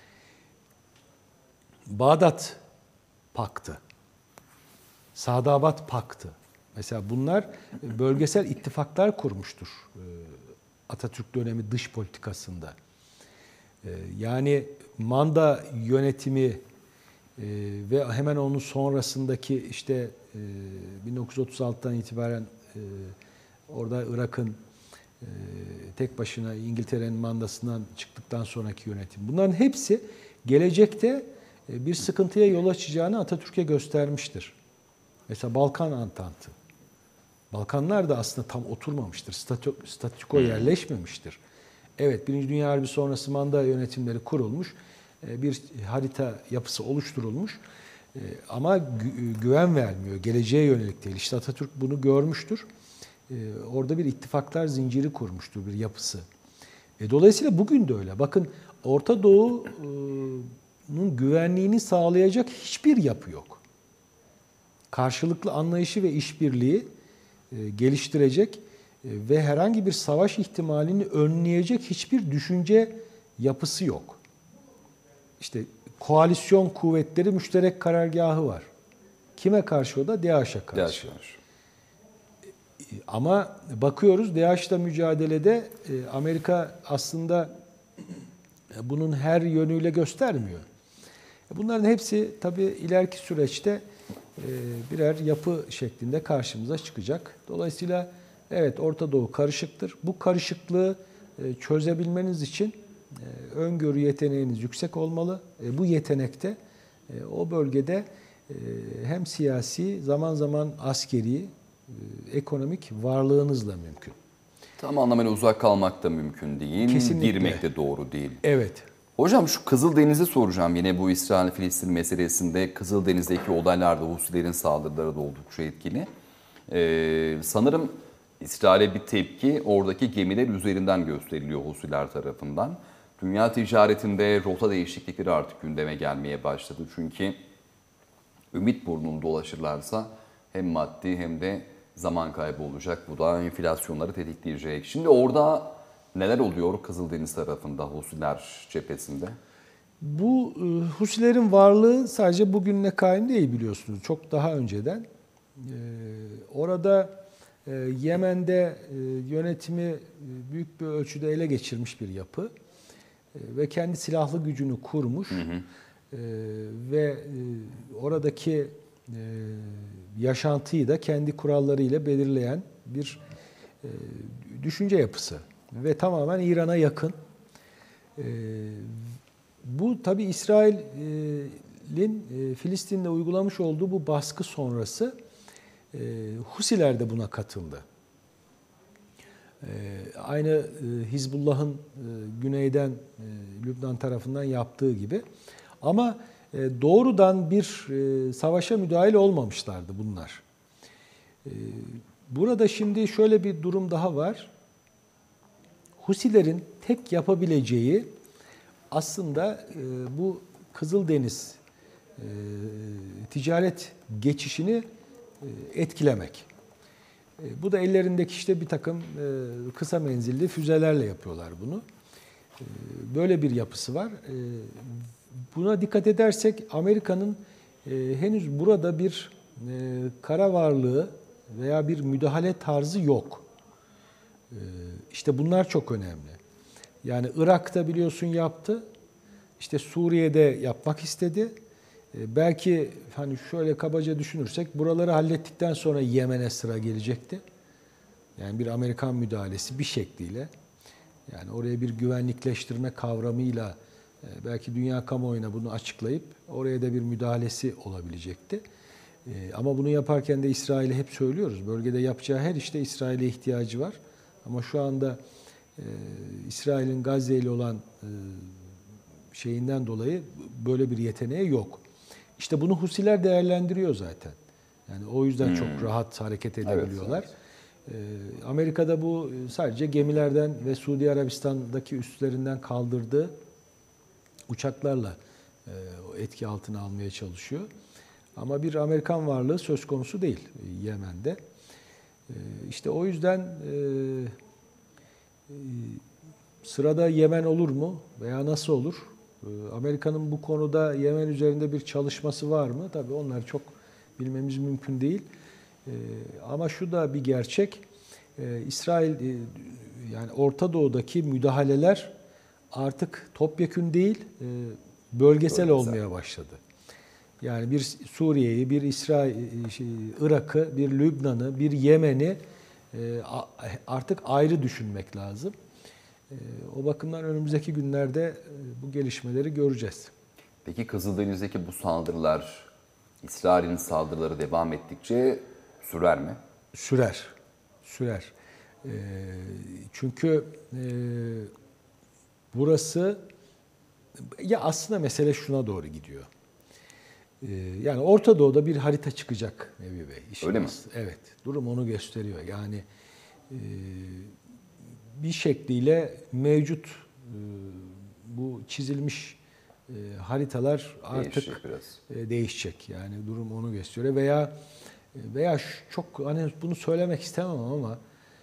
Bağdat Paktı, Sadabat Paktı. Mesela bunlar bölgesel ittifaklar kurmuştur Atatürk dönemi dış politikasında. Yani manda yönetimi ve hemen onun sonrasındaki işte bin dokuz yüz otuz altıdan itibaren orada Irak'ın tek başına İngiltere'nin mandasından çıktıktan sonraki yönetim. Bunların hepsi gelecekte bir sıkıntıya yol açacağını Atatürk'e göstermiştir. Mesela Balkan Antantı. Balkanlar da aslında tam oturmamıştır. Statü, statüko yerleşmemiştir. Evet, Birinci Dünya Harbi sonrası manda yönetimleri kurulmuş. Bir harita yapısı oluşturulmuş. Ama gü- güven vermiyor. Geleceğe yönelik değil. İşte Atatürk bunu görmüştür. Orada bir ittifaklar zinciri kurmuştur, bir yapısı. E, dolayısıyla bugün de öyle. Bakın Orta Doğu'nun güvenliğini sağlayacak hiçbir yapı yok. Karşılıklı anlayışı ve işbirliği e, geliştirecek e, ve herhangi bir savaş ihtimalini önleyecek hiçbir düşünce yapısı yok. İşte koalisyon kuvvetleri müşterek karargahı var. Kime karşı o da? DAEŞ'e karşı. DAEŞ'e. Ama bakıyoruz DAEŞ'le mücadelede e, Amerika aslında e, bunun her yönüyle göstermiyor. Bunların hepsi tabii ileriki süreçte birer yapı şeklinde karşımıza çıkacak. Dolayısıyla evet Orta Doğu karışıktır. Bu karışıklığı çözebilmeniz için öngörü yeteneğiniz yüksek olmalı. Bu yetenekte o bölgede hem siyasi zaman zaman askeri, ekonomik varlığınızla mümkün. Tam anlamıyla uzak kalmak da mümkün değil. Kesinlikle. Girmek de doğru değil. Evet. Hocam şu Kızıldeniz'i soracağım. Yine bu İsrail-Filistin meselesinde Kızıldeniz'deki olaylarda Husilerin saldırıları da oldukça etkili. Ee, sanırım İsrail'e bir tepki oradaki gemiler üzerinden gösteriliyor Husiler tarafından. Dünya ticaretinde rota değişiklikleri artık gündeme gelmeye başladı. Çünkü ümit burnunu dolaşırlarsa hem maddi hem de zaman kaybı olacak. Bu da enflasyonları tetikleyecek. Şimdi orada neler oluyor Kızıldeniz tarafında, Husiler cephesinde? Bu Husilerin varlığı sadece bugünle kaim değil biliyorsunuz. Çok daha önceden. Orada Yemen'de yönetimi büyük bir ölçüde ele geçirmiş bir yapı. Ve kendi silahlı gücünü kurmuş. Hı hı. Ve oradaki yaşantıyı da kendi kurallarıyla belirleyen bir düşünce yapısı. Ve tamamen İran'a yakın. Bu tabi İsrail'in Filistin'de uygulamış olduğu bu baskı sonrası Husiler de buna katıldı. Aynı Hizbullah'ın güneyden Lübnan tarafından yaptığı gibi. Ama doğrudan bir savaşa müdahil olmamışlardı bunlar. Burada şimdi şöyle bir durum daha var. Husilerin tek yapabileceği aslında bu Kızıldeniz ticaret geçişini etkilemek. Bu da ellerindeki işte bir takım kısa menzilli füzelerle yapıyorlar bunu. Böyle bir yapısı var. Buna dikkat edersek Amerika'nın henüz burada bir kara varlığı veya bir müdahale tarzı yok. İşte bunlar çok önemli. Yani Irak'ta biliyorsun yaptı. İşte Suriye'de yapmak istedi. Belki hani şöyle kabaca düşünürsek buraları hallettikten sonra Yemen'e sıra gelecekti. Yani bir Amerikan müdahalesi bir şekliyle. Yani oraya bir güvenlikleştirme kavramıyla belki dünya kamuoyuna bunu açıklayıp oraya da bir müdahalesi olabilecekti. Ama bunu yaparken de İsrail'e hep söylüyoruz. Bölgede yapacağı her işte İsrail'e ihtiyacı var. Ama şu anda İsrail'in Gazze ile olan şeyinden dolayı böyle bir yeteneği yok. İşte bunu Husiler değerlendiriyor zaten. Yani o yüzden hmm. çok rahat hareket edebiliyorlar. Evet, evet. Amerika'da bu sadece gemilerden ve Suudi Arabistan'daki üslerinden kaldırdığı uçaklarla etki altına almaya çalışıyor. Ama bir Amerikan varlığı söz konusu değil Yemen'de. İşte o yüzden sırada Yemen olur mu veya nasıl olur? Amerika'nın bu konuda Yemen üzerinde bir çalışması var mı? Tabii onlar çok bilmemiz mümkün değil. Ama şu da bir gerçek. İsrail yani Orta Doğu'daki müdahaleler artık topyekün değil, bölgesel, bölgesel olmaya başladı. Yani bir Suriye'yi, bir İsrail, şey, Irak'ı, bir Lübnan'ı, bir Yemen'i artık ayrı düşünmek lazım. O bakımdan önümüzdeki günlerde bu gelişmeleri göreceğiz. Peki Kızıldeniz'deki bu saldırılar, İsrail'in saldırıları devam ettikçe sürer mi? Sürer, sürer. Çünkü burası, ya aslında mesele şuna doğru gidiyor. Yani Orta Doğu'da bir harita çıkacak Nebi Bey. İşimiz. Öyle mi? Evet, durum onu gösteriyor. Yani bir şekliyle mevcut bu çizilmiş haritalar artık değişecek, değişecek. Yani durum onu gösteriyor. Veya veya çok hani bunu söylemek istemem ama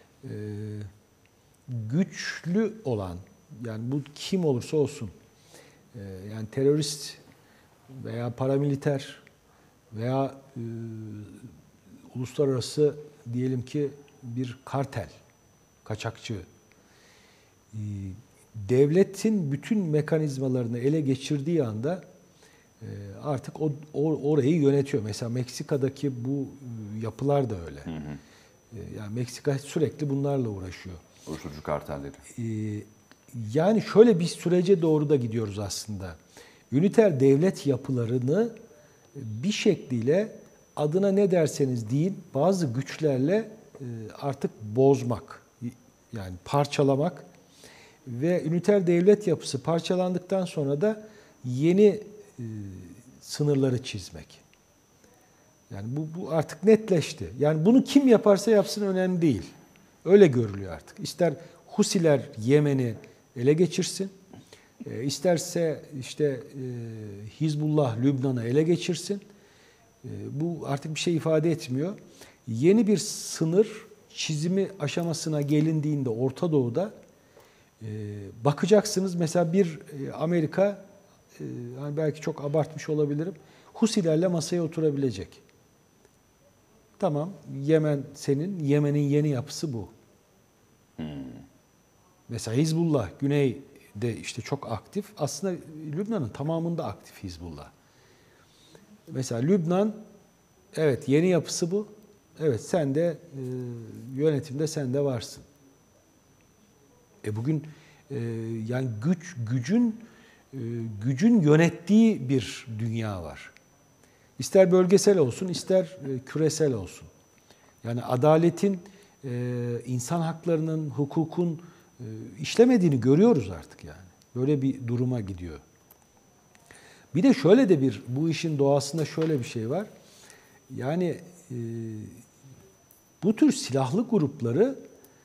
güçlü olan, yani bu kim olursa olsun, yani terörist veya paramiliter veya e, uluslararası diyelim ki bir kartel, kaçakçı, e, devletin bütün mekanizmalarını ele geçirdiği anda e, artık o, o orayı yönetiyor. Mesela Meksika'daki bu yapılar da öyle. Hı hı. E, yani Meksika sürekli bunlarla uğraşıyor. Uyuşturucu kartelleri. E, yani şöyle bir sürece doğru da gidiyoruz aslında. Üniter devlet yapılarını bir şekliyle adına ne derseniz deyin bazı güçlerle artık bozmak, yani parçalamak ve üniter devlet yapısı parçalandıktan sonra da yeni sınırları çizmek. Yani bu, bu artık netleşti. Yani bunu kim yaparsa yapsın önemli değil. Öyle görülüyor artık. İster Husiler Yemen'i ele geçirsin, İsterse işte Hizbullah Lübnan'ı ele geçirsin. Bu artık bir şey ifade etmiyor. Yeni bir sınır çizimi aşamasına gelindiğinde Orta Doğu'da bakacaksınız. Mesela bir Amerika, yani belki çok abartmış olabilirim, Husilerle masaya oturabilecek. Tamam, Yemen senin, Yemen'in yeni yapısı bu. Hmm. Mesela Hizbullah Güney de işte çok aktif. Aslında Lübnan'ın tamamında aktif Hizbullah. Mesela Lübnan, evet yeni yapısı bu. Evet sen de e, yönetimde sen de varsın. E bugün e, yani güç gücün e, gücün yönettiği bir dünya var. İster bölgesel olsun, ister e, küresel olsun. Yani adaletin, e, insan haklarının, hukukun işlemediğini görüyoruz artık yani. Böyle bir duruma gidiyor. Bir de şöyle de bir, bu işin doğasında şöyle bir şey var. Yani e, bu tür silahlı grupları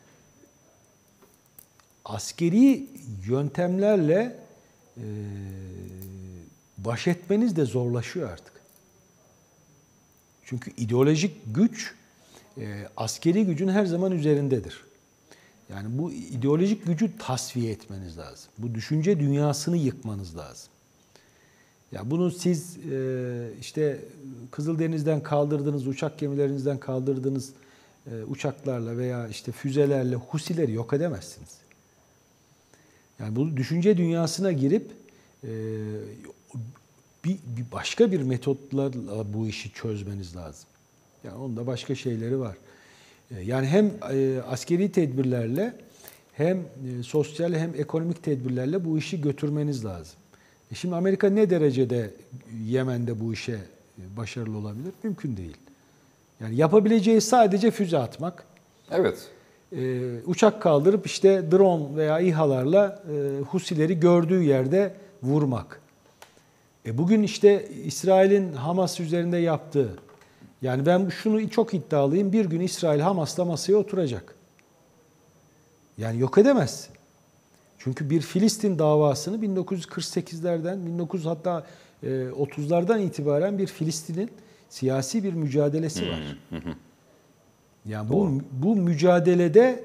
askeri yöntemlerle e, baş etmeniz de zorlaşıyor artık. Çünkü ideolojik güç e, askeri gücün her zaman üzerindedir. Yani bu ideolojik gücü tasfiye etmeniz lazım. Bu düşünce dünyasını yıkmanız lazım. Ya bunu siz e, işte Kızıldeniz'den kaldırdığınız, uçak gemilerinizden kaldırdığınız e, uçaklarla veya işte füzelerle Husileri yok edemezsiniz. Yani bu düşünce dünyasına girip e, bir, bir başka bir metotlarla bu işi çözmeniz lazım. Yani onun da başka şeyleri var. E, yani hem e, askeri tedbirlerle hem e, sosyal hem ekonomik tedbirlerle bu işi götürmeniz lazım. E şimdi Amerika ne derecede Yemen'de bu işe başarılı olabilir? Mümkün değil. Yani yapabileceği sadece füze atmak. Evet. Ee, uçak kaldırıp işte drone veya İHA'larla e, Husileri gördüğü yerde vurmak. E bugün işte İsrail'in Hamas üzerinde yaptığı, yani ben şunu çok iddialıyım, bir gün İsrail Hamas'la masaya oturacak. Yani yok edemezsin. Çünkü bir Filistin davasını bin dokuz yüz kırk sekizlerden, bin dokuz yüz hatta otuzlardan itibaren bir Filistin'in siyasi bir mücadelesi var. Yani bu, bu mücadelede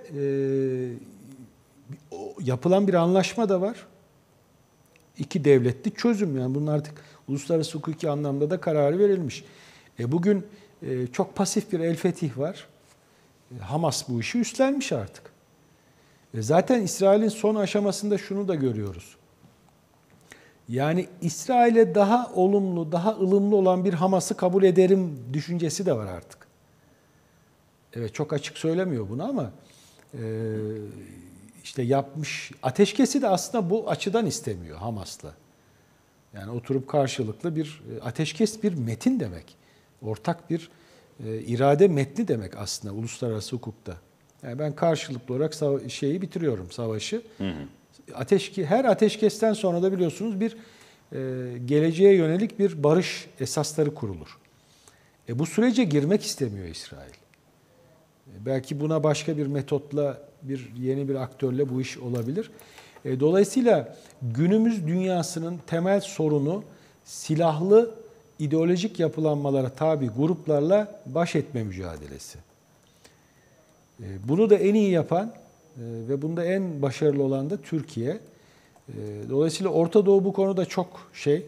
e, yapılan bir anlaşma da var. İki devletli çözüm, yani bunun artık uluslararası hukuki anlamda da kararı verilmiş. E bugün e, çok pasif bir El Fetih var. E, Hamas bu işi üstlenmiş artık. E zaten İsrail'in son aşamasında şunu da görüyoruz. Yani İsrail'e daha olumlu, daha ılımlı olan bir Hamas'ı kabul ederim düşüncesi de var artık. Evet, çok açık söylemiyor bunu ama e, işte yapmış, ateşkesi de aslında bu açıdan istemiyor Hamas'la. Yani oturup karşılıklı bir ateşkes, bir metin demek. Ortak bir e, irade metni demek aslında uluslararası hukukta. Yani ben karşılıklı olarak şeyi bitiriyorum, savaşı. Hı hı. Ateşke, her ateşkesten sonra da biliyorsunuz bir e, geleceğe yönelik bir barış esasları kurulur. E, bu sürece girmek istemiyor İsrail. E, belki buna başka bir metotla, bir yeni bir aktörle bu iş olabilir. E, dolayısıyla günümüz dünyasının temel sorunu silahlı ideolojik yapılanmalara tabi gruplarla baş etme mücadelesi. E, bunu da en iyi yapan ve bunda en başarılı olan da Türkiye. Dolayısıyla Orta Doğu bu konuda çok şey,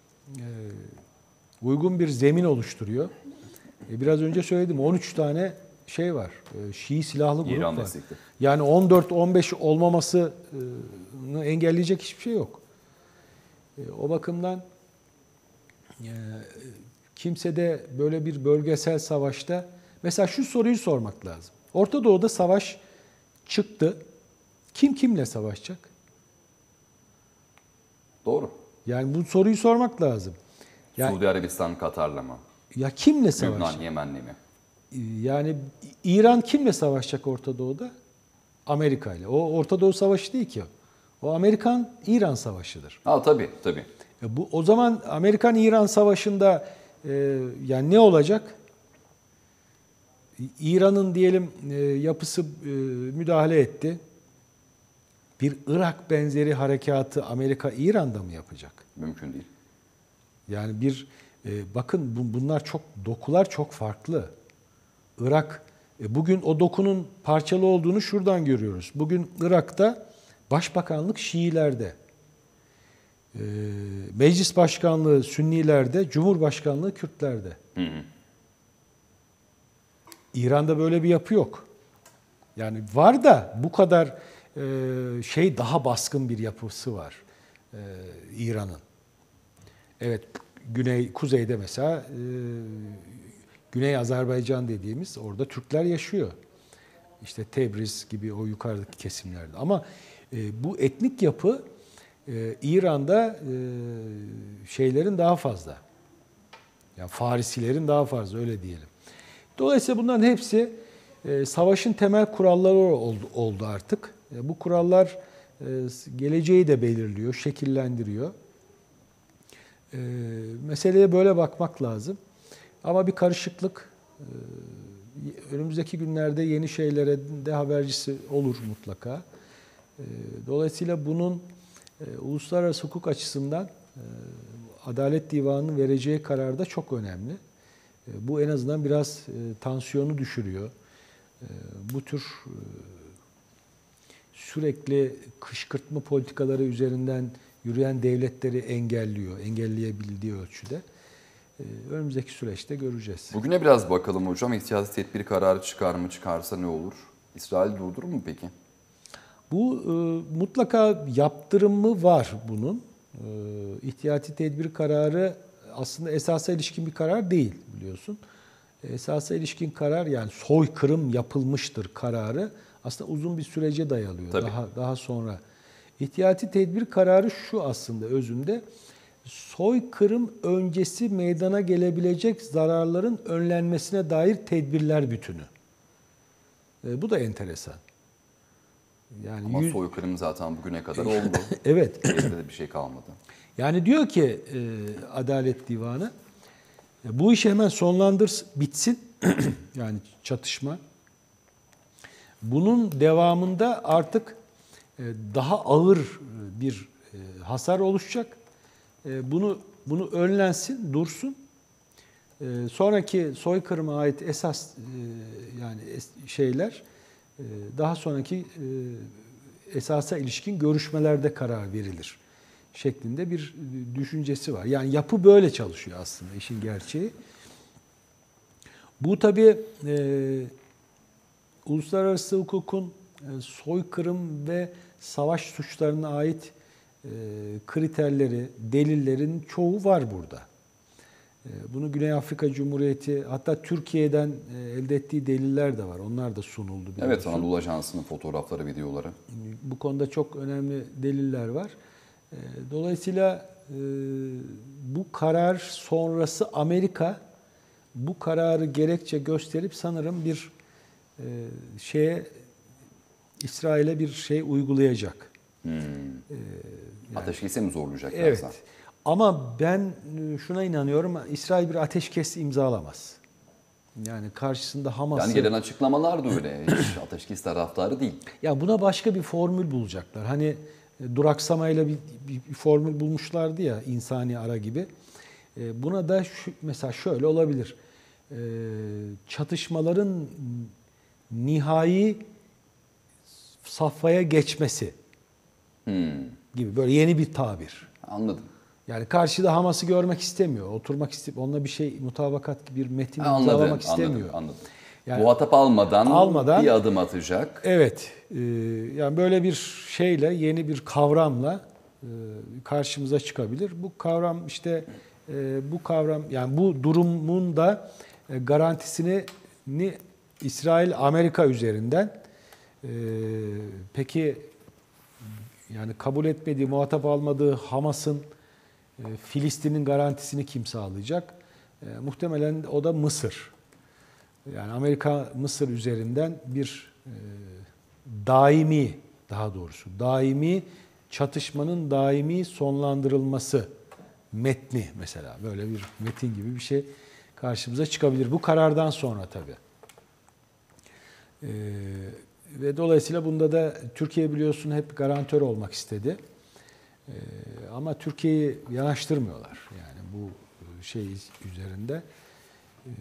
uygun bir zemin oluşturuyor. Biraz önce söyledim, on üç tane şey var, Şii silahlı grup İran var. destekli. Yani on dört on beş olmamasını engelleyecek hiçbir şey yok. O bakımdan kimse de böyle bir bölgesel savaşta, mesela şu soruyu sormak lazım. Orta Doğu'da savaş çıktı. Kim kimle savaşacak? Doğru. Yani bu soruyu sormak lazım. Yani, Suudi Arabistan, Katar'la mı? Ya kimle savaşacak? Lübnan, Yemen'le mi? Yani İran kimle savaşacak Orta Doğu'da? Amerika ile. O Orta Doğu Savaşı değil ki. O Amerikan-İran Savaşı'dır. Ha tabii, tabii. E bu, o zaman Amerikan-İran Savaşı'nda e, yani ne olacak? İran'ın diyelim e, yapısı e, müdahale etti. Bir Irak benzeri harekatı Amerika İran'da mı yapacak? Mümkün değil. Yani bir e, bakın bu, bunlar çok dokular çok farklı. Irak e, bugün o dokunun parçalı olduğunu şuradan görüyoruz. Bugün Irak'ta başbakanlık Şiilerde. E, meclis başkanlığı Sünnilerde, Cumhurbaşkanlığı Kürtlerde. Hı hı. İran'da böyle bir yapı yok. Yani var da bu kadar e, şey daha baskın bir yapısı var e, İran'ın. Evet, güney kuzeyde mesela e, Güney Azerbaycan dediğimiz orada Türkler yaşıyor. İşte Tebriz gibi o yukarıdaki kesimlerde. Ama e, bu etnik yapı e, İran'da e, şeylerin daha fazla. Yani Farisilerin daha fazla, öyle diyelim. Dolayısıyla bunların hepsi e, savaşın temel kuralları oldu, oldu artık. E, bu kurallar e, geleceği de belirliyor, şekillendiriyor. E, meseleye böyle bakmak lazım. Ama bir karışıklık, e, önümüzdeki günlerde yeni şeylere de habercisi olur mutlaka. E, dolayısıyla bunun e, uluslararası hukuk açısından e, Adalet Divanı'nın vereceği karar da çok önemli. E, bu en azından biraz e, tansiyonu düşürüyor. E, bu tür e, sürekli kışkırtma politikaları üzerinden yürüyen devletleri engelliyor, engelleyebildiği ölçüde. Ee, önümüzdeki süreçte göreceğiz. Bugüne biraz bakalım hocam. İhtiyati tedbir kararı çıkar mı? Çıkarsa ne olur? İsrail durdurur mu peki? Bu e, mutlaka yaptırımı var bunun. E, ihtiyati tedbir kararı aslında esasa ilişkin bir karar değil biliyorsun. Esasa ilişkin karar yani soykırım yapılmıştır kararı aslında uzun bir sürece dayalıyor. Tabii. Daha daha sonra. İhtiyati tedbir kararı şu aslında özünde soykırım öncesi meydana gelebilecek zararların önlenmesine dair tedbirler bütünü. E, bu da enteresan. Yani Ama yüz... soykırım zaten bugüne kadar oldu. Evet. Geride de bir şey kalmadı. Yani diyor ki e, Adalet Divanı bu işi hemen sonlandır, bitsin. Yani çatışma. Bunun devamında artık e, daha ağır bir e, hasar oluşacak. E, bunu bunu önlensin, dursun. E, sonraki soykırıma ait esas e, yani es, şeyler e, daha sonraki e, esasa ilişkin görüşmelerde karar verilir şeklinde bir düşüncesi var. Yani yapı böyle çalışıyor aslında işin gerçeği. Bu tabii e, uluslararası hukukun e, soykırım ve savaş suçlarına ait e, kriterleri, delillerin çoğu var burada. E, bunu Güney Afrika Cumhuriyeti, hatta Türkiye'den e, elde ettiği deliller de var. Onlar da sunuldu. Biliyorsun. Evet, Anadolu Ajansı'nın fotoğrafları, videoları. Bu konuda çok önemli deliller var. E, dolayısıyla e, bu karar sonrası Amerika bu kararı gerekçe gösterip sanırım bir e, şeye İsrail'e bir şey uygulayacak. Hmm. E, yani, Ateşkese mi zorlayacak? evet. Birazdan? Ama ben şuna inanıyorum, İsrail bir ateşkes imzalamaz. Yani karşısında Hamas'ı... Yani gelen açıklamalar da öyle. Hiç ateşkes taraftarı değil. Ya buna başka bir formül bulacaklar. Hani duraksamayla bir, bir, bir formül bulmuşlardı ya, insani ara gibi. E, buna da şu, mesela şöyle olabilir. E, çatışmaların nihai safhaya geçmesi Hmm. gibi böyle yeni bir tabir. Anladım. Yani karşıda Hamas'ı görmek istemiyor. Oturmak isteyip onunla bir şey mutabakat gibi bir metin Anladım, imzalamak anladım, istemiyor. anladım. Yani, Muhatap almadan, almadan bir adım atacak. Evet. E, yani böyle bir şeyle, yeni bir kavramla e, karşımıza çıkabilir. Bu kavram işte e, bu kavram yani bu durumun da e, garantisini ni İsrail Amerika üzerinden e, peki yani kabul etmediği, muhatap almadığı Hamas'ın e, Filistin'in garantisini kim sağlayacak? E, muhtemelen o da Mısır. Yani Amerika Mısır üzerinden bir e, daimi, daha doğrusu daimi çatışmanın daimi sonlandırılması metni mesela böyle bir metin gibi bir şey karşımıza çıkabilir. Bu karardan sonra tabii. E, ve dolayısıyla bunda da Türkiye biliyorsun hep garantör olmak istedi. E, ama Türkiye'yi yanaştırmıyorlar yani bu şey üzerinde. E,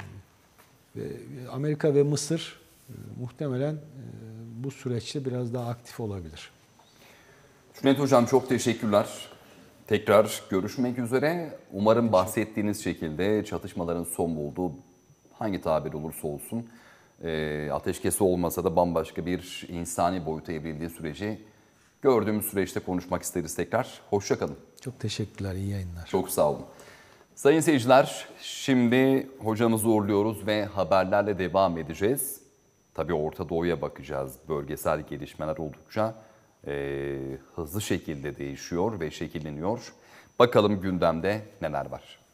Ve Amerika ve Mısır e, muhtemelen e, bu süreçte biraz daha aktif olabilir. Cüneyt Hocam çok teşekkürler. Tekrar görüşmek üzere. Umarım bahsettiğiniz şekilde çatışmaların son bulduğu hangi tabir olursa olsun e, ateşkesi olmasa da bambaşka bir insani boyuta evrildiği süreci gördüğümüz süreçte konuşmak isteriz tekrar. Hoşça kalın. Çok teşekkürler, iyi yayınlar. Çok sağ olun. Sayın seyirciler, şimdi hocamızı uğurluyoruz ve haberlerle devam edeceğiz. Tabii Orta Doğu'ya bakacağız. Bölgesel gelişmeler oldukça e, hızlı şekilde değişiyor ve şekilleniyor. Bakalım gündemde neler var.